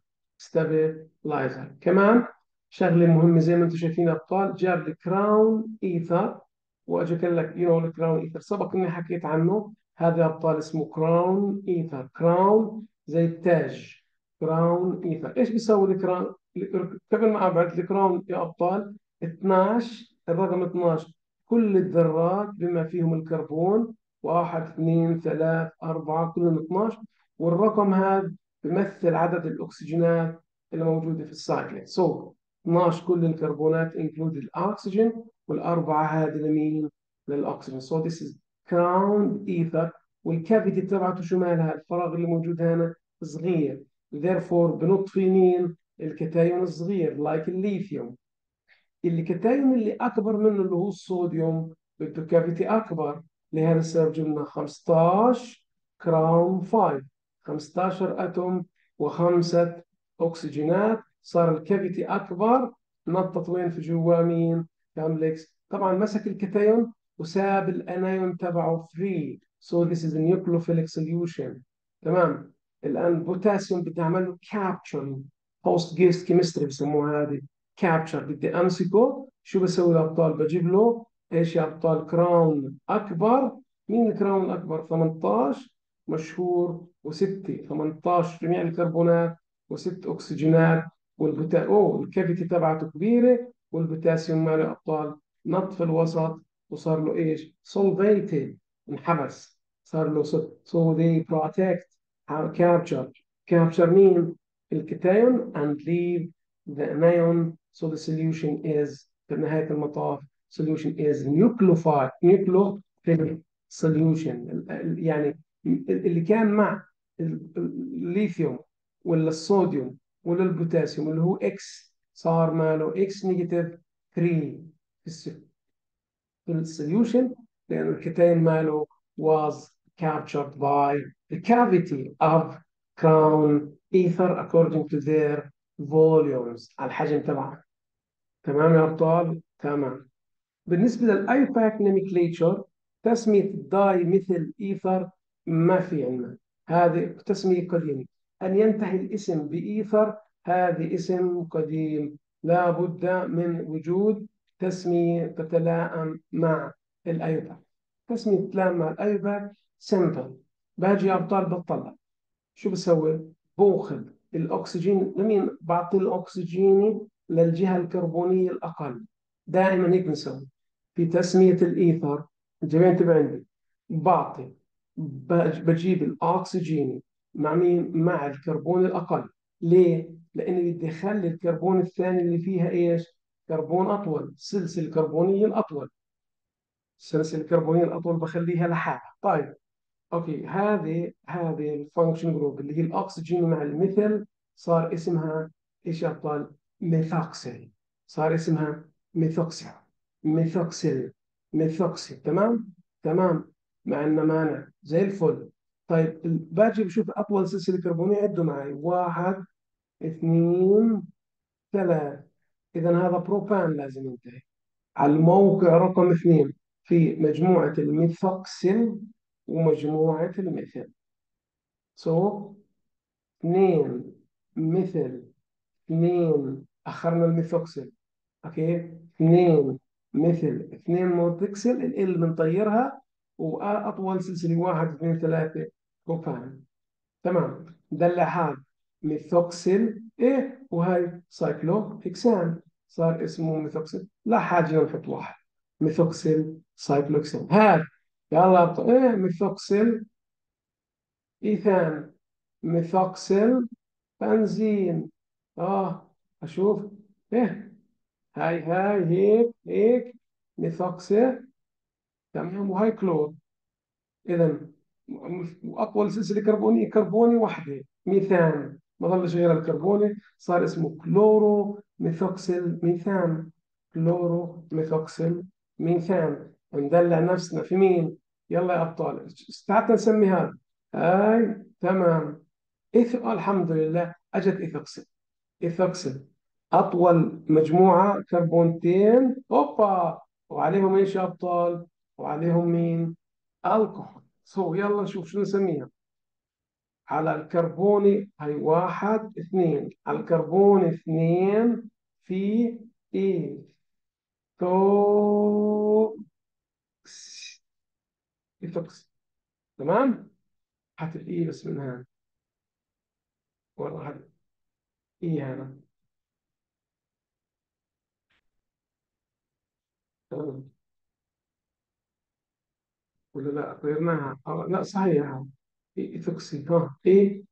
stabilizer كمان شغله مهمه زي ما انتم شايفين يا ابطال، جاب الكراون ايثر، واجي قال لك يو نو الكراون ايثر سبق اني حكيت عنه. هذا يا ابطال اسمه كراون ايثر. كراون زي التاج. كراون ايثر ايش بيسوي الكراون؟ قبل ما ابعد الكراون يا ابطال، اثناشر، الرقم اثناشر، كل الذرات بما فيهم الكربون، واحد اثنين ثلاث أربعة كلهم اثناشر، والرقم هذا بيمثل عدد الأكسجينات اللي موجودة في السايكلين. سو اثناشر كل الكربونات include الأكسجين، والأربعة هذه لمين؟ للأكسجين. سو this is crowned ether. والكافيتي تبعته شو مالها؟ الفراغ اللي موجود هنا صغير، therefore بنط في مين؟ الكتايون الصغير like الليثيوم. الكتايون اللي اكبر منه اللي هو الصوديوم بده كافيتي اكبر، لهذا السبب جبنا خمستاشر كراون خمسة، خمستاشر اتوم وخمسه اكسجينات، صار الكافيتي اكبر. نطت وين؟ في جوا مين؟ كامبلكس. طبعا مسك الكتايون وساب الانايون تبعه فري. so this is a nucleophilic solution. تمام. الان بوتاسيوم بدي اعمل له كابتشر، بوست جيست كيمستري بسموها هذه. كابتشر بدي امسكه، شو بسوي يا ابطال؟ بجيب له ايش يا ابطال؟ كراون اكبر. مين الكراون الاكبر؟ ثمانية عشر مشهور، و6 ثمانية عشر جميع الكربونات، وست اكسجينات، والبتا اوه الكافيتي تبعته كبيره، والبوتاسيوم ماله يا ابطال؟ نط في الوسط، وصار له ايش؟ سولفيتد، انحبس، صار له سو they protect capture capture مين؟ الكتايون and leave the anion. So the solution is في نهاية المطاف solution is nucleophile nucleophilic solution. يعني اللي كان مع الليثيوم ولا الصوديوم ولا البوتاسيوم اللي هو اكس، صار ماله اكس نيجاتيف ثلاثة في السوليوشن، لأن الكتين ماله was captured by the cavity of crown ether according to their volumes، على الحجم تبعها. تمام يا أبطال؟ تمام. بالنسبة للأيباك نيميكليتشر، تسمية الداي مثل إيثر ما في عندنا، هذه تسمية قديمة. أن ينتهي الاسم بإيثر هذه اسم قديم، لا بد من وجود تسمية تتلائم مع الأيباك. تسمية تتلائم مع الأيباك سمبل. باجي يا أبطال بطلع شو بسوي؟ باخذ الاكسجين لمين؟ بعطي الاكسجين للجهه الكربونيه الاقل. دائما هيك بنسوي في تسميه الايثر. الجميع انتبه عندي. بعطي بج- بجيب الاكسجين مع مين؟ مع الكربون الاقل. ليه؟ لاني بدي اخلي الكربون الثاني اللي فيها ايش؟ كربون اطول، السلسله الكربونيه الاطول. السلسله الكربونيه الاطول بخليها لحالها. طيب اوكي، هذه هذه الفانكشن جروب اللي هي الاكسجين مع الميثل، صار اسمها ايش يا ابطال؟ ميثوكسيل. صار اسمها ميثوكسيل. ميثوكسيل. ميثوكسيل. تمام. تمام. مع انه مانع زي الفل. طيب باجي بشوف اطول سلسله كربونيه، عدوا معي: واحد اثنين ثلاث. اذا هذا بروبان لازم ينتهي على الموقع رقم اثنين في مجموعه الميثوكسيل ومجموعة المثل. سو اثنين مثل، اثنين أخرنا الميثوكسل. أوكي، اثنين مثل، اثنين موتوكسل، ال بنطيرها، وأطول سلسلة واحد اثنين ثلاثة بروبان. تمام. دلع هذا ميثوكسل إيه، وهي سايكلو هيكسان، صار اسمه ميثوكسل. لا حاجة نحط واحد ميثوكسل سايكلوكسان. هذا يلا إيه ميثوكسل إيثان، ميثوكسيل، بنزين. اه اشوف ايه، هاي هاي هيك هيك ميثوكسيل تمام، وهي كلور. إذا وأطول سلسلة كربونية كربوني وحدة، ميثان، ما ظلش غير الكربوني، صار اسمه كلورو ميثوكسيل ميثان. كلورو ميثوكسيل ميثان. ندلع نفسنا في مين؟ يلا يا أبطال، تعال نسمي هذا. هاي تمام. إيث... الحمد لله أجت إيثوكسيل. إيثوكسيل أطول مجموعة كربونتين، أوبا، وعليهم إيش يا أبطال؟ وعليهم مين؟ الكحول. سو يلا نشوف شو نسميها. على الكربوني هي واحد اثنين، على الكربون اثنين في اي توكس توكس. تمام. حتى الاي بس من هنا، والله هذا اي هنا. تمام. ولا لا غيرناها؟ آه، لا صحيح. اي توكسي، ها اي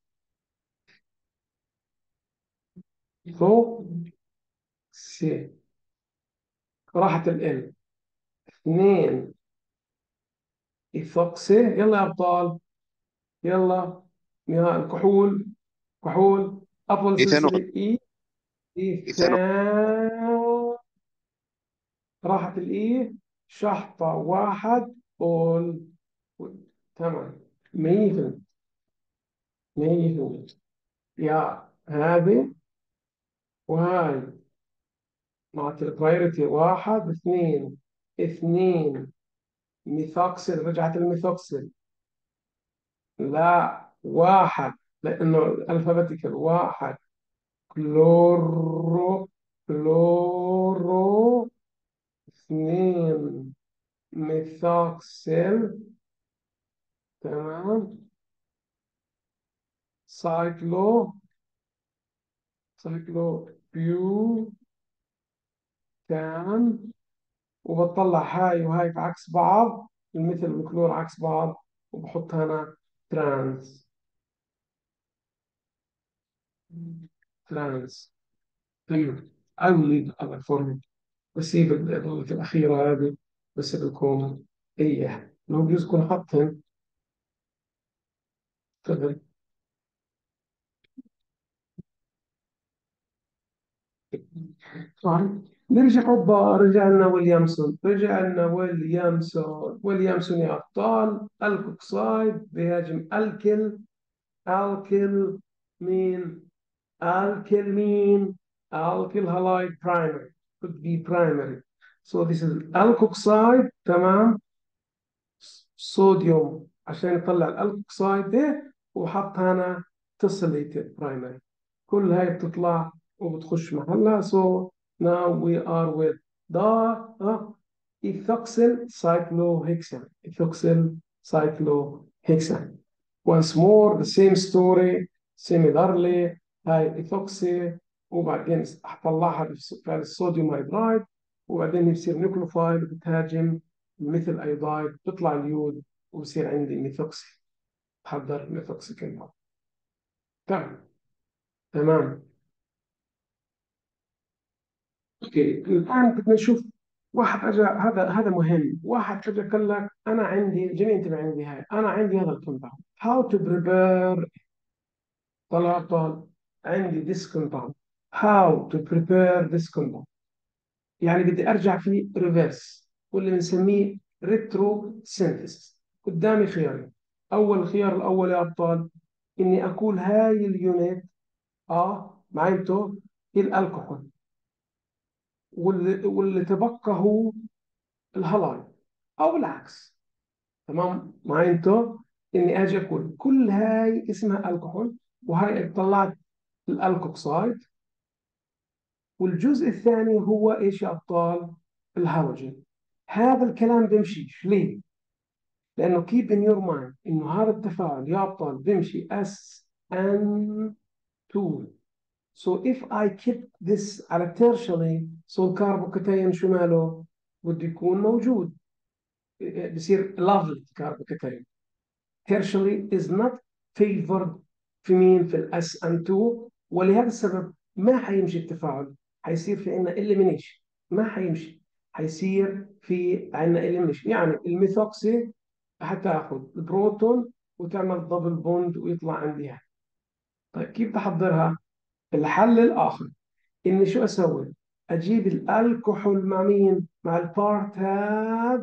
توكسي. راحت ال اثنين ايثوكسي. يلا يا ابطال، يلا يا الكحول. كحول أطول ايثانول. سلسلة إي. ايثانول. إيثان. راحت الإي، شحطة واحد أول. تمام. مية في المية. مية في المية. يا هذه وهاي مع البرايورتي واحد اثنين. اثنين ميثوكسيل، رجعت الميثوكسيل. لا واحد، لأنه الفابيتيكال واحد. كلورو كلورو اثنين ميثوكسيل. تمام. سايكلو سايكلو بيو تان. وبطلع هاي وهاي عكس بعض، الميثيل والكلور عكس بعض، وبحط هنا ترانس. ترانس. تمام. I will leave the other formula. بسيب الإضافة الأخيرة هذه بس لكم إياه، لو بجوز كون حاطين. تمام. صح. نرجع اوبا، رجع لنا ويليامسون، رجع لنا ويليامسون. ويليامسون يا ابطال، الكوكسايد بيهاجم الكل. الكل مين؟ الكل مين؟ الكل هالايد برايمري. could be primary. So this is الكوكسايد. تمام. صوديوم عشان يطلع الالكوكسايد ده، وحط هنا تسليتد برايمري. كل هاي بتطلع وبتخش محلها. so now we are with the ethoxyl cyclohexane. ethoxyl cyclohexane. once more the same story. similarly هاي ethoxy، وبعدين هطلعها بفعل الصوديوم هيدرايد، وبعدين بصير نيوكلوفايل بتهاجم مثل ايودايد، بيطلع اليود وبصير عندي ميثوكسي. تحضر ميثوكسي كلمة. تمام. تمام. اوكي الان بدنا نشوف. واحد اجى، هذا هذا مهم. واحد اجى قال لك انا عندي جميع، انتبه عندي هاي، انا عندي هذا الكومباوند. هاو تو بريبير. طلع طال عندي this compound. how to prepare this compound. يعني بدي ارجع في ريفرس، واللي بنسميه ريترو سينثيسيس. قدامي خيارين. اول خيار الاول يا ابطال، اني اقول هاي اليونت اه معناته هي الالكحول، واللي, واللي تبقى هو الهلايد، او العكس. تمام. معناته اني اجي اقول كل هاي اسمها الكحول، وهاي طلعت الالكوكسايد، والجزء الثاني هو ايش يا ابطال؟ الهالوجين. هذا الكلام بيمشيش ليه؟ لانه keep in your mind انه هذا التفاعل يا ابطال بيمشي اس ان تو. so if I keep this على tertiary، so الكربوكتين شو ماله؟ بده يكون موجود، بصير lovely كربوكتين. tertiary is not favored في مين؟ في الاس ان تو. ولهذا السبب ما حيمشي التفاعل، حيصير في عندنا elimination، ما حيمشي. هيصير في عندنا إليمينيشن. يعني الميثوكسي هتاخد البروتون وتعمل دبل بوند ويطلع عندي هاي. طيب كيف بحضرها؟ الحل الآخر إني شو أسوي؟ أجيب الألكحول مع مين؟ مع البارت هاد،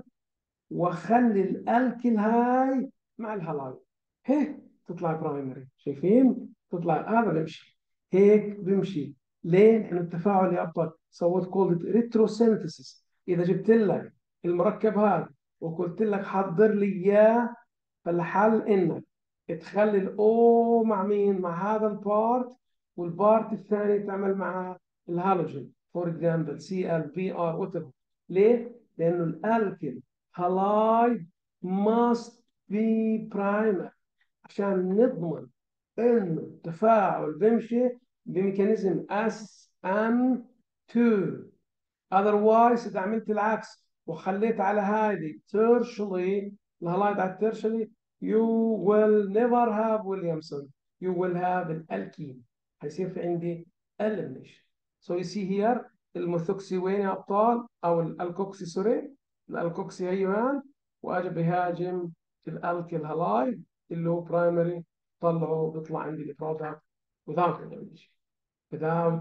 وأخلي الألكل هاي مع الهلايد. هيك تطلع برايمري. شايفين؟ تطلع هذا بيمشي. هيك بيمشي. ليه؟ لأنه التفاعل يا أبطال سويت كولد ريتروسينثيسيس. إذا جبت لك المركب هذا وقلت لك حضر لي إياه، فالحل إنك تخلي الأو مع مين؟ مع هذا البارت، والبارت الثاني تعمل مع الهالوجين، فور اكزامبل سي ال بي ار وات. ليه؟ لأنه الألكل هالايد must be primer عشان نضمن انه التفاعل بيمشي بميكانيزم اس ام اتنين. otherwise اذا عملت العكس وخليت على هذه tertiary، الهالايد على الترشلي، you will never have Williamson. you will have الالكين. هيصير في عندي elimination. so you see here الميثوكسي وين يا ابطال؟ او الالكوكسي سوري، الالكوكسي هيوان، واجي بهاجم الالكيل هالايد اللي هو برايمري، طلعه بيطلع عندي البرودكت without elimination. without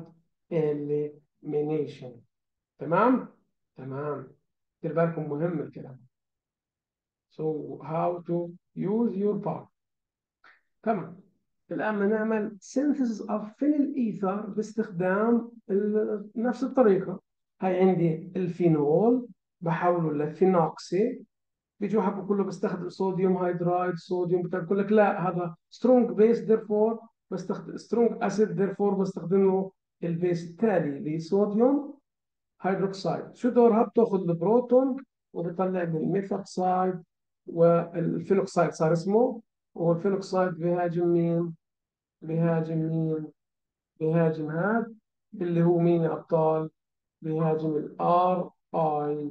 elimination. تمام؟ تمام. دير بالكم مهم الكلام. So how to use your power. تمام. الآن بنعمل synthesis of phenyl ether باستخدام نفس الطريقة. هاي عندي الفينول بحوله لفينوكسي، بيجوا حكوا كله بستخدم صوديوم هيدرايد، صوديوم بتاع، بقول لك لا هذا سترونج بيس therefore بستخدم سترونج اسيد therefore بستخدم له البيس التالي اللي صوديوم هيدروكسيد. شو دورها؟ بتاخذ البروتون وبيطلع لي الميثوكسيد والفينوكسيد صار اسمه، والفينوكسيد بيهاجم مين؟ بيهاجم مين؟ بيهاجم هذا اللي هو مين يا ابطال؟ بيهاجم الار اي.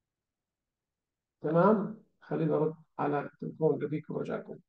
تمام؟ خلينا نرد على التليفون قبيك ورجعكم.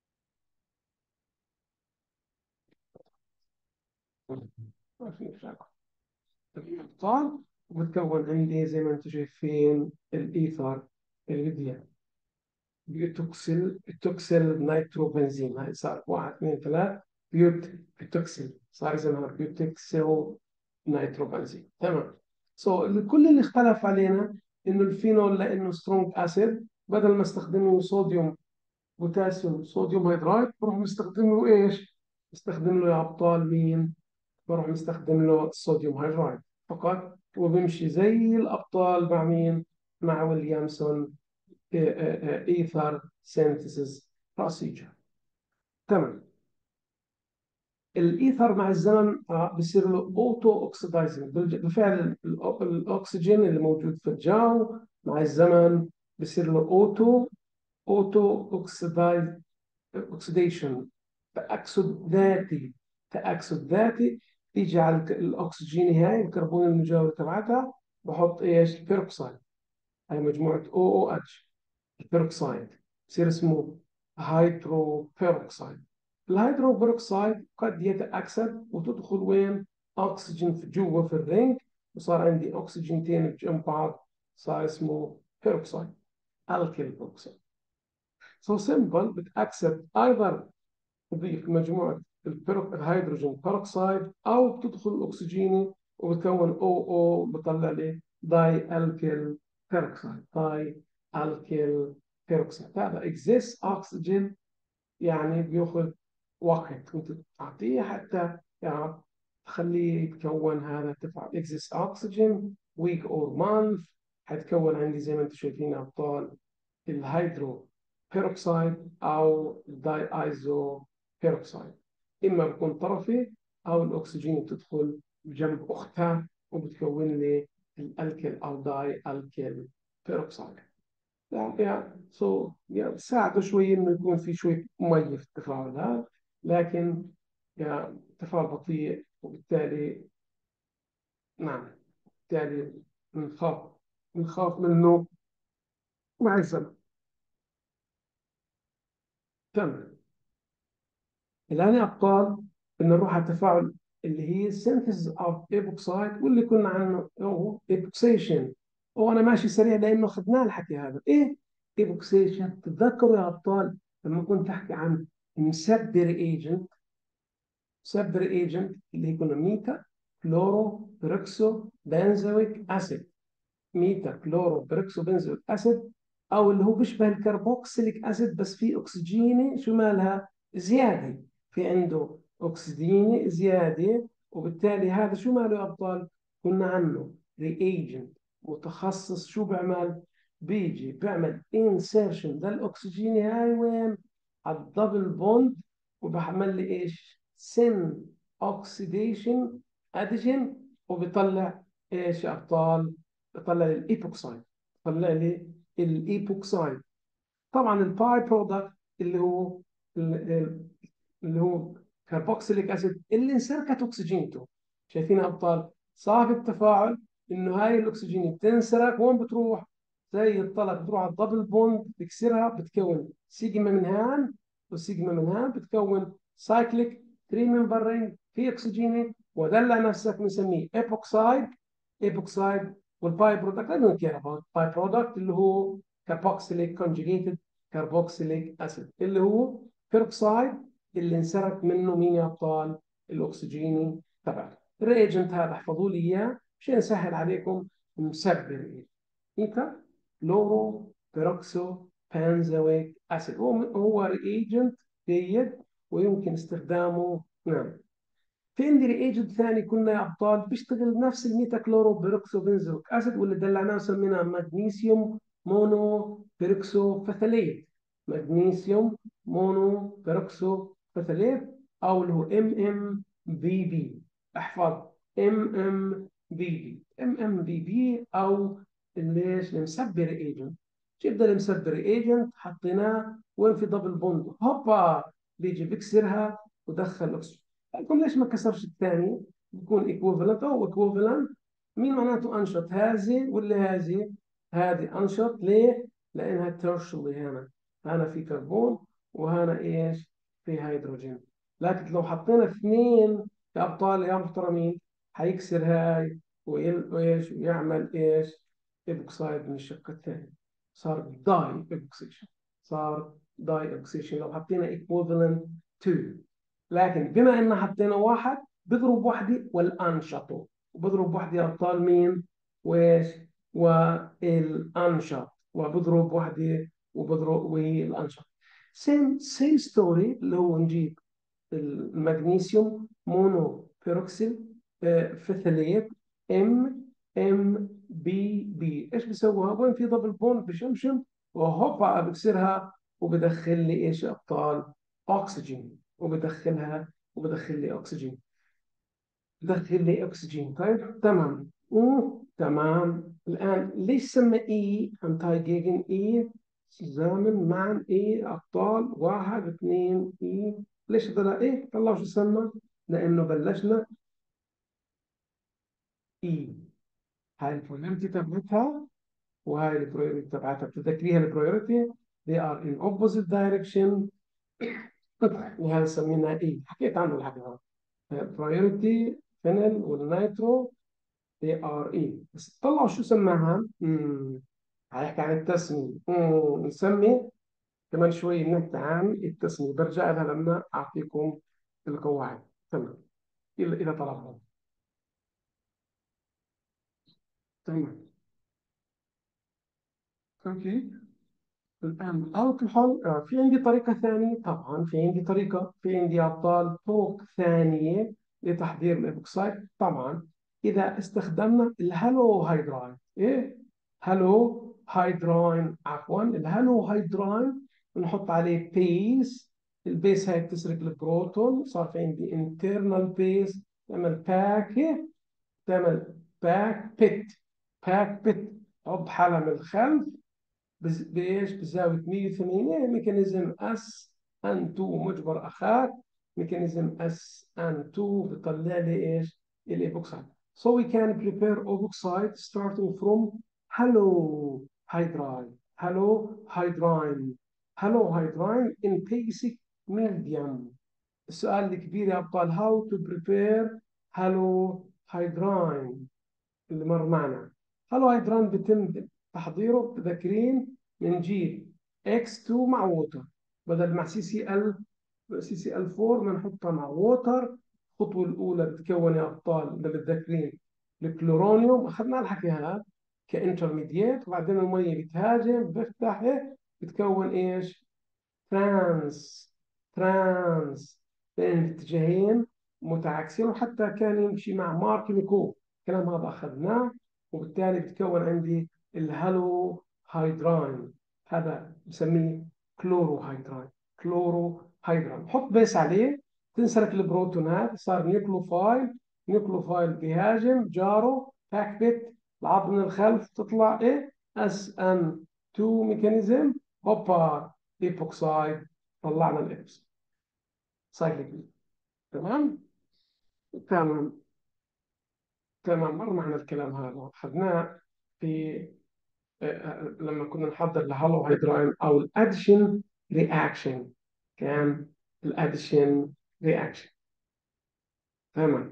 ما في مشاكل. تمام ابطال. وبتكون عندي زي ما انتم شايفين الايثر اللي بدي اياه. بيوتوكسيل بيوتوكسيل نيتروبنزين. هاي صار واحد اثنين ثلاث بيوت بيوتوكسيل، صار اسمها بيوتوكسيل نيتروبنزين. تمام. سو so, كل اللي اختلف علينا انه الفينول لانه سترونج اسيد، بدل ما استخدمه صوديوم بوتاسيوم صوديوم هيدرايد بروح مستخدم له ايش؟ مستخدم له يا ابطال مين؟ بروح مستخدم له الصوديوم هيدرايد فقط، وبمشي زي الابطال مع مين؟ مع ويليامسون ايثر سينثيسيس بروسيجر. تمام. الايثر مع الزمن آه، بصير له اوتو اوكسيدايزنج. بالفعل الاكسجين اللي موجود في الجو مع الزمن بصير له اوتو اوتو اوكسيدايز اوكسيديشن، تاكسد ذاتي. تاكسد ذاتي يجي على الاكسجين هاي الكربون المجاور تبعتها، بحط ايش؟ بيروكسيد. هاي مجموعه او او اتش، البيروكسيد بصير اسمه هيدرو بيروكسيد. الهيدرو بيروكسيد قد يتأكسد وتدخل وين؟ أكسجين في جوا في الرينج، وصار عندي أكسجينتين جنب بعض، صار اسمه بيروكسيد، الكيل بيروكسيد. سو سمبل بتأكسد ايذر تضيف مجموعة البيروك الهيدروجين بيروكسيد، أو بتدخل الأكسجيني وبتكون او او بطلع لي داي الكيل بيروكسيد. داي الكيل بيروكسيد هذا اكزيس اكسجين، يعني بياخذ وقت كنت تعطيه حتى يعني تخليه يتكون هذا التفاعل. اكزيس اكسجين ويك اور مانث حيتكون عندي زي ما انتم شايفين ابطال الهيدرو بيروكسيد او الداي ايزو بيروكسيد، اما بكون طرفي او الاكسجين بتدخل بجنب اختها وبتكون لي الالكيل او داي الكيل بيروكسيد. يعني سو يعني بتساعده شوي انه يكون في شوي مي في التفاعل هذا، لكن يعني تفاعل بطيء، وبالتالي نعم بالتالي بنخاف بنخاف منه مع الزمن. تمام. الآن يا أبطال بنروح على التفاعل اللي هي synthesis of epoxide، واللي كنا عنه هو epoxation. وانا ماشي سريع لانه اخذنا الحكي هذا ايه. ايبوكسيشن، تتذكروا يا ابطال لما كنت احكي عن مسبر ايجنت؟ مسبر ايجنت اللي هي كنا ميتا كلورو بيروكسو بنزويك اسيد. ميتا كلورو بيروكسو بنزويك اسيد، او اللي هو بيشبه الكربوكسيليك اسيد بس فيه اكسجيني شو مالها زياده، في عنده اكسجيني زياده، وبالتالي هذا شو ماله يا ابطال؟ قلنا عنه رياجنت متخصص. شو بيعمل؟ بيجي بيعمل انسيرشن للاكسجيني هاي وين؟ على الدبل بوند، وبعمل لي ايش؟ سن اوكسيديشن اديشن، وبيطلع ايش يا ابطال؟ بيطلع لي الايبوكسايد. بيطلع لي الايبوكسايد. طبعا الباي برودكت اللي هو اللي هو كربوكسيليك اسيد اللي انسرقت اكسجينته. شايفين يا ابطال؟ صاحب التفاعل انه هاي الاكسجين بتنسرق، وين بتروح؟ زي الطلق بتروح على الدبل بوند بتكسرها، بتكون سيجما من هان وسيجما من هان، بتكون سايكليك ثري ممبر رينج في اكسجين، ودلع نفسك بنسميه ايبوكسايد. ايبوكسايد. والباي برودكت اي دونت كير اباوت باي برودكت اللي هو كربوكسيليك كونجيجيتد كربوكسيليك اسيد اللي هو بيروكسايد، اللي انسرق منه مين يا ابطال؟ الاكسجيني تبعه. الريجنت هذا احفظوا لي اياه عشان اسهل عليكم. مسبر ايه؟ ايتا لورو بيروكسو بنزويك اسيد. هو هو ريجنت جيد ويمكن استخدامه. نعم. في عندي ريجنت ثاني كنا يا ابطال بيشتغل نفس الميتا كلورو بيروكسو بنزويك اسيد، واللي دلعناه وسميناه مغنيسيوم مونو بيروكسو فتاليت. مغنيسيوم مونو بيروكسو فتاليت، او اللي هو ام ام بي بي. احفظ ام ام بي بي. ام ام بي بي او ليش المسبر ايجنت. جبنا المسبر ايجنت حطيناه وين؟ في دبل بوند، هوبا بيجي بكسرها ودخل اكسجين. قلت ليش ما كسرش الثاني؟ بيكون ايكوفالنت او ايكوفالنت. مين معناته انشط؟ هذه ولا هذه؟ هذه انشط. ليه؟ لانها ترشلي هنا. هنا في كربون وهنا ايش؟ في هيدروجين. لكن لو حطينا اثنين يا ابطال يا محترمين، حيكسر هاي ويل- وايش ويعمل ايش؟ ايبوكسايد من الشق الثاني. صار داي ايبوكسيشن. صار داي ايبوكسيشن لو حطينا ايكوفالنت تو. لكن بما ان حطينا واحد بضرب وحده والانشطه، وبضرب وحده يا ابطال مين؟ وايش؟ والانشط. وبضرب وحده وبضرب والانشط. سيم سيم ستوري. اللي هو نجيب المغنيسيوم مونو بيروكسيل آه، فتاليت ام ام بي بي. ايش بيسويها؟ وين في دبل بوند بشمشم وهوبا بكسرها وبدخل لي ايش يا ابطال؟ اكسجين. وبدخلها وبدخل لي اكسجين. بدخل لي اكسجين. طيب تمام. أوه. تمام. الان ليش سمى اي انتاي جيجن اي؟ زامن معا اي ابطال واحد اثنين اي. ليش طلع ايه؟ طلعوا شو سمى؟ لانه بلشنا اي. هاي البروبابيلتي تبعتها وهاي البروبابيلتي تبعتها. بتذكريها البروبابيلتي they are in opposite direction. وهذا سميناها اي. حكيت عنه الحكي هذا. البرايورتي فينل والنيترو they are اي. بس طلعوا شو سماها؟ امم هيحكي عن التسمية. امم نسمي كمان شوي بنحكي عن التسمية، برجع لها لما اعطيكم القواعد. تمام. اذا اذا طلبها. تمام. اوكي. الآن الكحول آه، في عندي طريقة ثانية. طبعا في عندي طريقة، في عندي أبطال طرق ثانية لتحضير الإبوكسايد. طبعا إذا استخدمنا الهالو هيدراين. إيه؟ هالو هيدراين، عفوا الهالو هيدراين. نحط عليه بيس. البيس هاي بتسرق البروتون، صار في عندي انترنال بيس. تعمل باك، تعمل باك بيت. باك بيت عض حالها من الخلف بز- بايش؟ بزاويه مية وثمانين. ميكانيزم اس ان اتنين مجبر اخاك. ميكانيزم اس ان اتنين بيطلع لي ايش؟ الايبوكسايد. So we can prepare oxide starting from halohydride. Halohydride. Halohydride in basic medium. السؤال الكبير يا ابطال، how to prepare halohydride اللي مر معنا. هالو هيدران بيتم تحضيره تذكرين من جيل اكس اتنين مع ووتر، بدل مع سي سي ال سي سي ال أربعة بنحطها مع ووتر. الخطوه الاولى بتكون يا ابطال اذا متذكرين الكلورونيوم، اخذنا الحكي هذا كانترميديات، وبعدين الميه بتهاجم بفتح إيه؟ بتكون ايش؟ ترانس ترانس بين اتجاهين متعاكسين، وحتى كان يمشي مع مارك نيكو، الكلام هذا اخذناه. وبالتالي بتكون عندي الهالو هيدراين، هذا بسميه كلورو هيدراين. كلورو هيدراين حط بيس عليه، تنسلك البروتونات، صار نيوكلوفايل. نيوكلوفايل بيهاجم جاره باك بيت، العظم من الخلف تطلع ايه؟ اس ان اتنين ميكانيزم، هوبا ايبوكسايد، طلعنا الاكس سايكليك. تمام. تمام. تمام، مر معنا الكلام هذا، اخذناه في آه، آه، لما كنا نحضر الهالو هيدراين او الاديشن رياكشن. كان الاديشن رياكشن. تمام.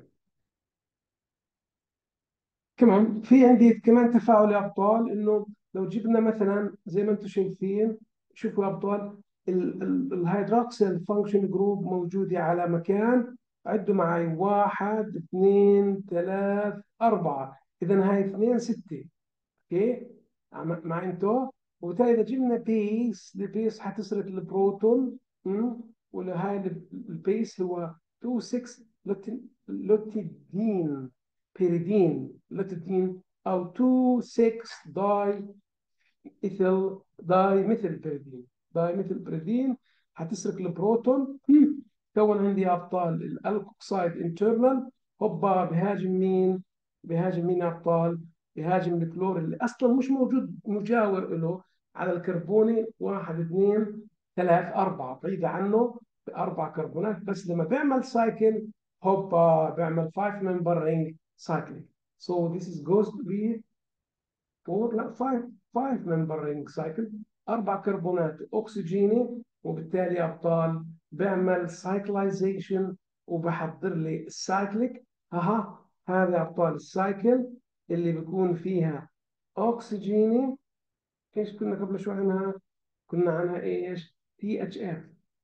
كمان في عندي كمان تفاعل يا ابطال، انه لو جبنا مثلا زي ما انتم شايفين، شوفوا يا ابطال، الهيدروكسيل فانكشن جروب موجوده على مكان، عدوا معي واحد اثنين ثلاث أربعة، إذا هاي اثنين ستة. اوكي، مع مع انتو. وبالتالي اذا جبنا بيس، البيس حتسرق البروتون. أمم، وهاي البيس هو اتنين ستة لوتين لوتيدين بيريدين لوتيدين، او اتنين ستة داي ايثيل داي مثل بريدين. داي مثل بريدين هتسرق البروتون. كون عندي ابطال الالكوكسايد انترنال، هوبا بهاجم مين؟ بهاجم مين يا ابطال؟ بهاجم الكلور اللي اصلا مش موجود مجاور له على الكربوني، واحد اثنين ثلاث اربعه بعيده عنه باربع كربونات، بس لما بيعمل سايكل هوبا بيعمل خمسة ممبر رينج سايكلينج. So this is goes to be فور لا فايف فايف ممبر رينج سايكل، اربع كربونات اكسجيني، وبالتالي ابطال بيعمل سايكلايزيشن وبحضر لي السايكليك. اها، هذا ابطال السايكل اللي بيكون فيها اكسجيني. ايش كنا قبل شوي عنها؟ كنا عنها ايش؟ تي اتش اف،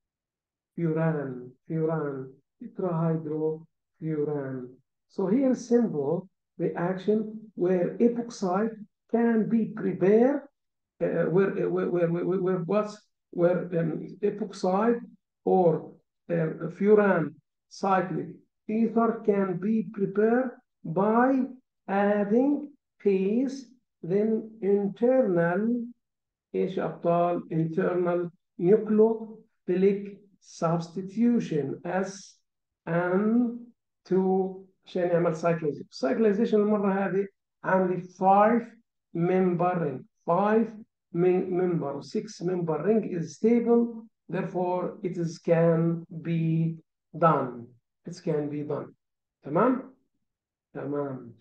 furan furan tetrahydrofuran. So here is simple reaction where epoxide can be prepared, uh, where, where, where, where, where what's where um, epoxide or uh, furan cyclic ether can be prepared by adding phase, then internal ايش يا ابطال؟ internal nucleophilic substitution اس ان تو عشان يعمل cyclization. cyclization المره هذه عندي خمسة member ring، خمسة member six member ring is stable, therefore it is can be done. it can be done. تمام. تمام.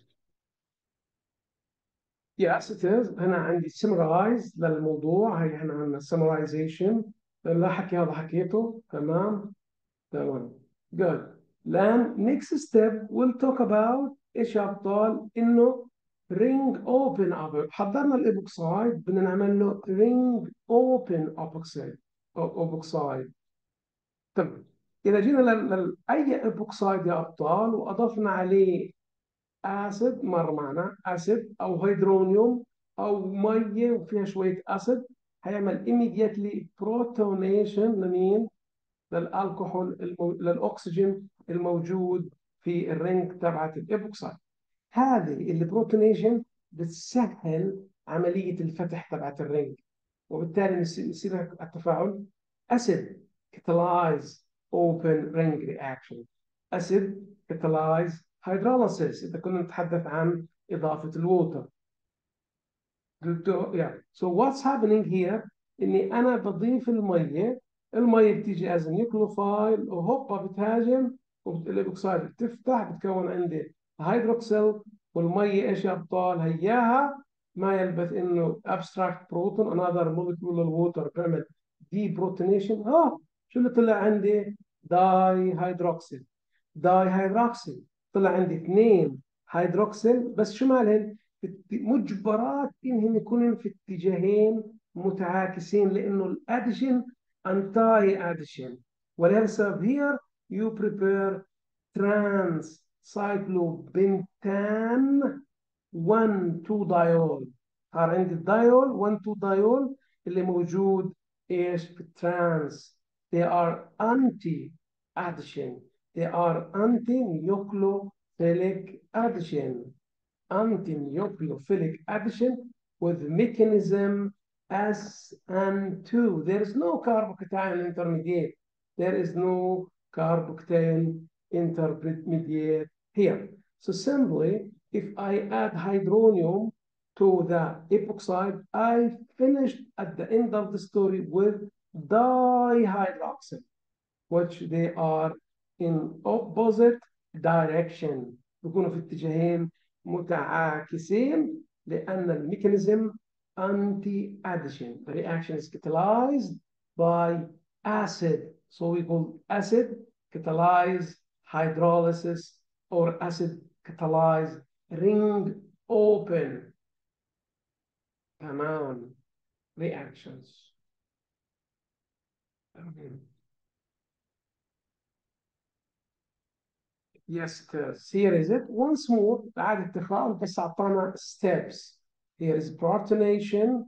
Yes, it is. هنا عندي summarize للموضوع، هي احنا عندنا summarization. لا حكي هذا حكيته. تمام. تمام. Good. الآن next step we'll talk about ايش يا أبطال؟ إنه ring open up. حضرنا الإيبوكسايد، بدنا نعمل له ring open oxide. اوبوكسايد. تمام. إذا جينا لأي إيبوكسايد يا أبطال وأضفنا عليه اسيد، مر معنا اسيد او هيدرونيوم او ميه وفيها شويه اسيد، هيعمل immediately بروتونيشن لمين؟ للالكحول المو... للاكسجين الموجود في الرينج تبعت الايبوكسايد. هذه البروتونيشن بتسهل عمليه الفتح تبعت الرينج، وبالتالي يصير التفاعل acid catalyze open ring reaction. acid catalyze hydrolysis إذا كنا نتحدث عن إضافة الووتر. yeah. So what's happening here؟ إني أنا بضيف المية، المية بتيجي as a nucleophile وهوبا بتهاجم، والإيبوكسايد بتفتح، بتكون عندي هيدروكسيل، والمية إيش يا أبطال؟ هياها ما يلبث إنه abstract proton another molecule of water بيعمل debrotonation. ها شو اللي طلع عندي؟ داي هيدروكسيل. داي هيدروكسيل طلع عندي اثنين هيدروكسيل، بس شو مالهن؟ مجبرات انهم يكونوا في اتجاهين متعاكسين، لانه الاديشن انتاي اديشن. ولهذا here you prepare trans cyclopentan واحد اتنين دايول. صار عندي الدايول واحد اتنين دايول اللي موجود ايش في الترانس. they are anti addition. they are anti nucleophilic addition. anti-nucleophilic addition with mechanism S N two. There is no carbocation intermediate. There is no carbocation intermediate here. So simply, if I add hydronium to the epoxide, I finished at the end of the story with dihydroxyl, which they are in opposite direction. بيكونوا في اتجاهين متعاكسين لأن الميكانيزم anti addition. The reaction is catalyzed by acid. So we call acid catalyzed hydrolysis or acid catalyzed ring open. تمام. Reactions. Yes, here is it. Once more, بعد التفاعل بس أعطانا steps. Here is protonation.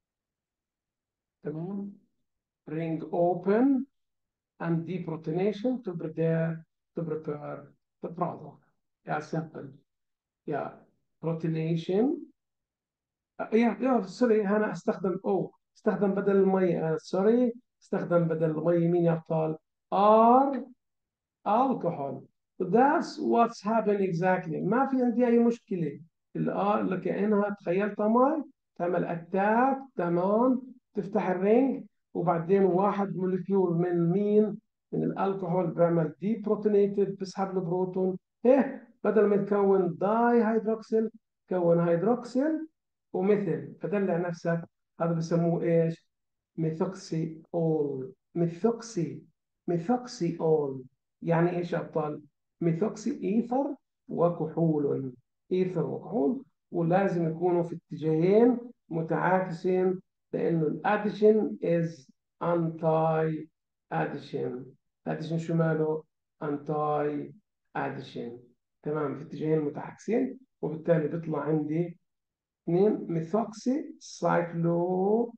تمام. Ring open and deprotonation to prepare to prepare the product. Yeah, simple. Yeah, protonation. يا يا سوري أنا أستخدم أو استخدم بدل المي سوري استخدم بدل المي مين يا أبطال؟ R alcohol. So that's what's happened exactly. ما في عندي أي مشكلة. الآر اللي كأنها تخيلتها ماي تعمل أتاك تمام تفتح الرينج وبعدين واحد مولكيول من مين؟ من الألكحول بيعمل دي بروتونيتد بسحب البروتون. إيه بدل ما تكون داي هيدروكسيل كون هيدروكسيل ومثل فدلع نفسك. هذا بسموه إيش؟ ميثوكسي أول. ميثوكسي ميثوكسي أول يعني ايش يا ابطال؟ ميثوكسي ايثر وكحول. ايثر وكحول ولازم يكونوا في اتجاهين متعاكسين لانه الاديشن از انتاي اديشن. الاديشن شو ماله؟ انتاي اديشن. تمام في اتجاهين متعاكسين وبالتالي بيطلع عندي اثنين ميثوكسي سايكلو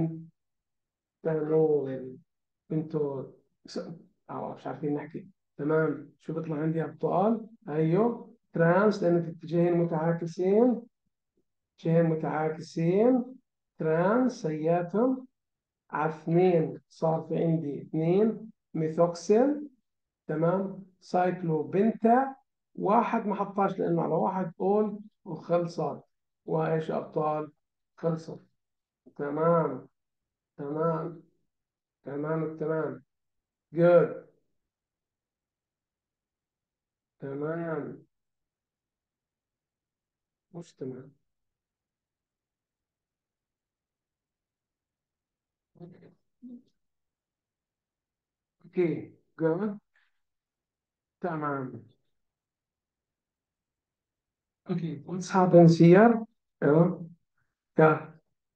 بنتانول بنتول اه مش عارفين نحكي. تمام شو بيطلع عندي يا ابطال؟ ايوه ترانس لان في اتجاهين متعاكسين. اتجاهين متعاكسين ترانس سياتهم على اثنين صار في عندي اثنين ميثوكسيل. تمام سايكلو بنتا واحد ما حطاش لانه على واحد اول وخلصت. وايش يا ابطال؟ خلصت. تمام تمام تمام تمام جود. تمام مش تمام. اوكي جود. تمام. اوكي what's happens here. ايوه yeah.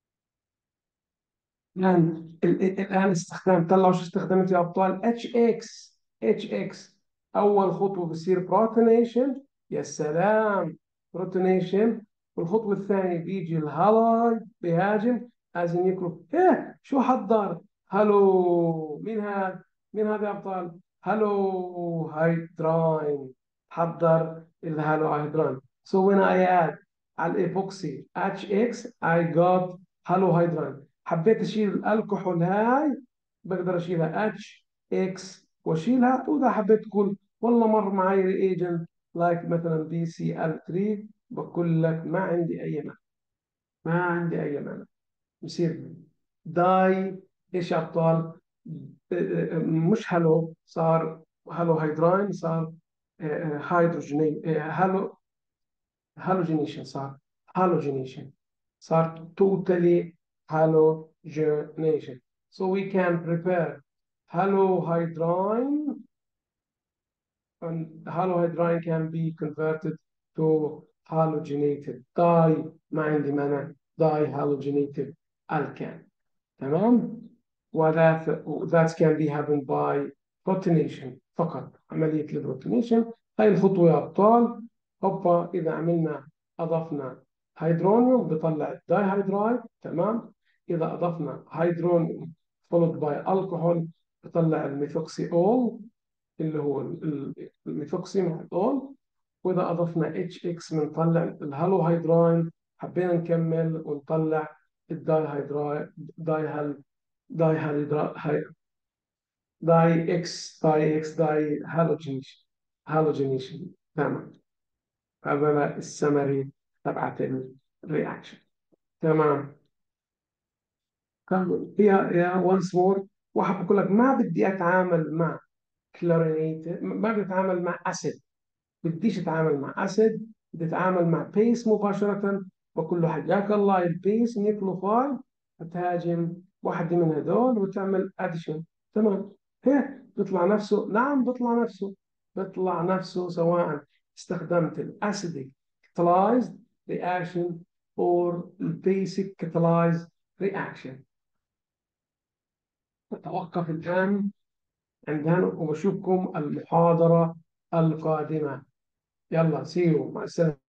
الآن ال- ال- الآن استخدام طلعوا شو استخدمت يا أبطال اتش اكس. اتش اكس أول خطوة بصير بروتونيشن. يا سلام بروتونيشن. والخطوة الثانية بيجي الهالايد بيهاجم از نيوكلو. إيه شو حضر؟ هلو مين هذا؟ مين هذا يا أبطال؟ هلو هيدراين. حضر الهالو هيدراين. So when I add على الإيبوكسي اتش اكس I got هالو هيدراين. حبيت اشيل الكحول هاي بقدر اشيلها اتش اكس واشيلها. واذا حبيت تقول والله مر معي ريجنت لايك مثلا بي سي ال ثلاثة بقول لك ما عندي اي مانع. ما عندي اي مانع. بصير داي ايش يا ابطال؟ مش هالو صار هالو هيدراين صار هيدروجيني هالو هالوجينيشن صار هالوجينيشن صار totally halogenation. So we can prepare halohydrine and halohydrine can be converted to هالوجينيتد داي، ما عندي مانع، داي هالوجينيتد الكان. تمام. وذات that can be happened by protonation فقط، عملية البروتونيشن. هاي الخطوة يا أبطال. هوبا، إذا عملنا أضفنا هيدرونيوم بطلع الداي هيدرايد. تمام. إذا أضفنا هيدرونيوم followed by alcohol بطلع الميثوكسي أول اللي هو الميثوكسي مع الأول. وإذا أضفنا اتش اكس بنطلع الهالو هيدراين. حبينا نكمل ونطلع الداي هيدرايد، داي هال داي هيدرا هاي داي اكس داي اكس داي هالوجينيشن هالوجينيشن. تمام. هذا السمري تبعت الرياكشن. تمام. كمل يا يا وانس مور. واحد بقول لك ما بدي اتعامل مع كلورينيت، ما بدي اتعامل مع اسيد، بديش اتعامل مع اسيد، بدي اتعامل مع بيس مباشره. بقول له حياك الله البيس نيكلوفاي، بتهاجم واحده من هدول وتعمل اديشن. تمام. هيك بيطلع نفسه. نعم بيطلع نفسه، بيطلع نفسه سواء استخدمت الاسيديك كاتالايزد رياكشن او البيسك كاتالايزد رياكشن. نتوقف الان عند هنا وبشوفكم المحاضره القادمه. يلا سيو، مع السلامه.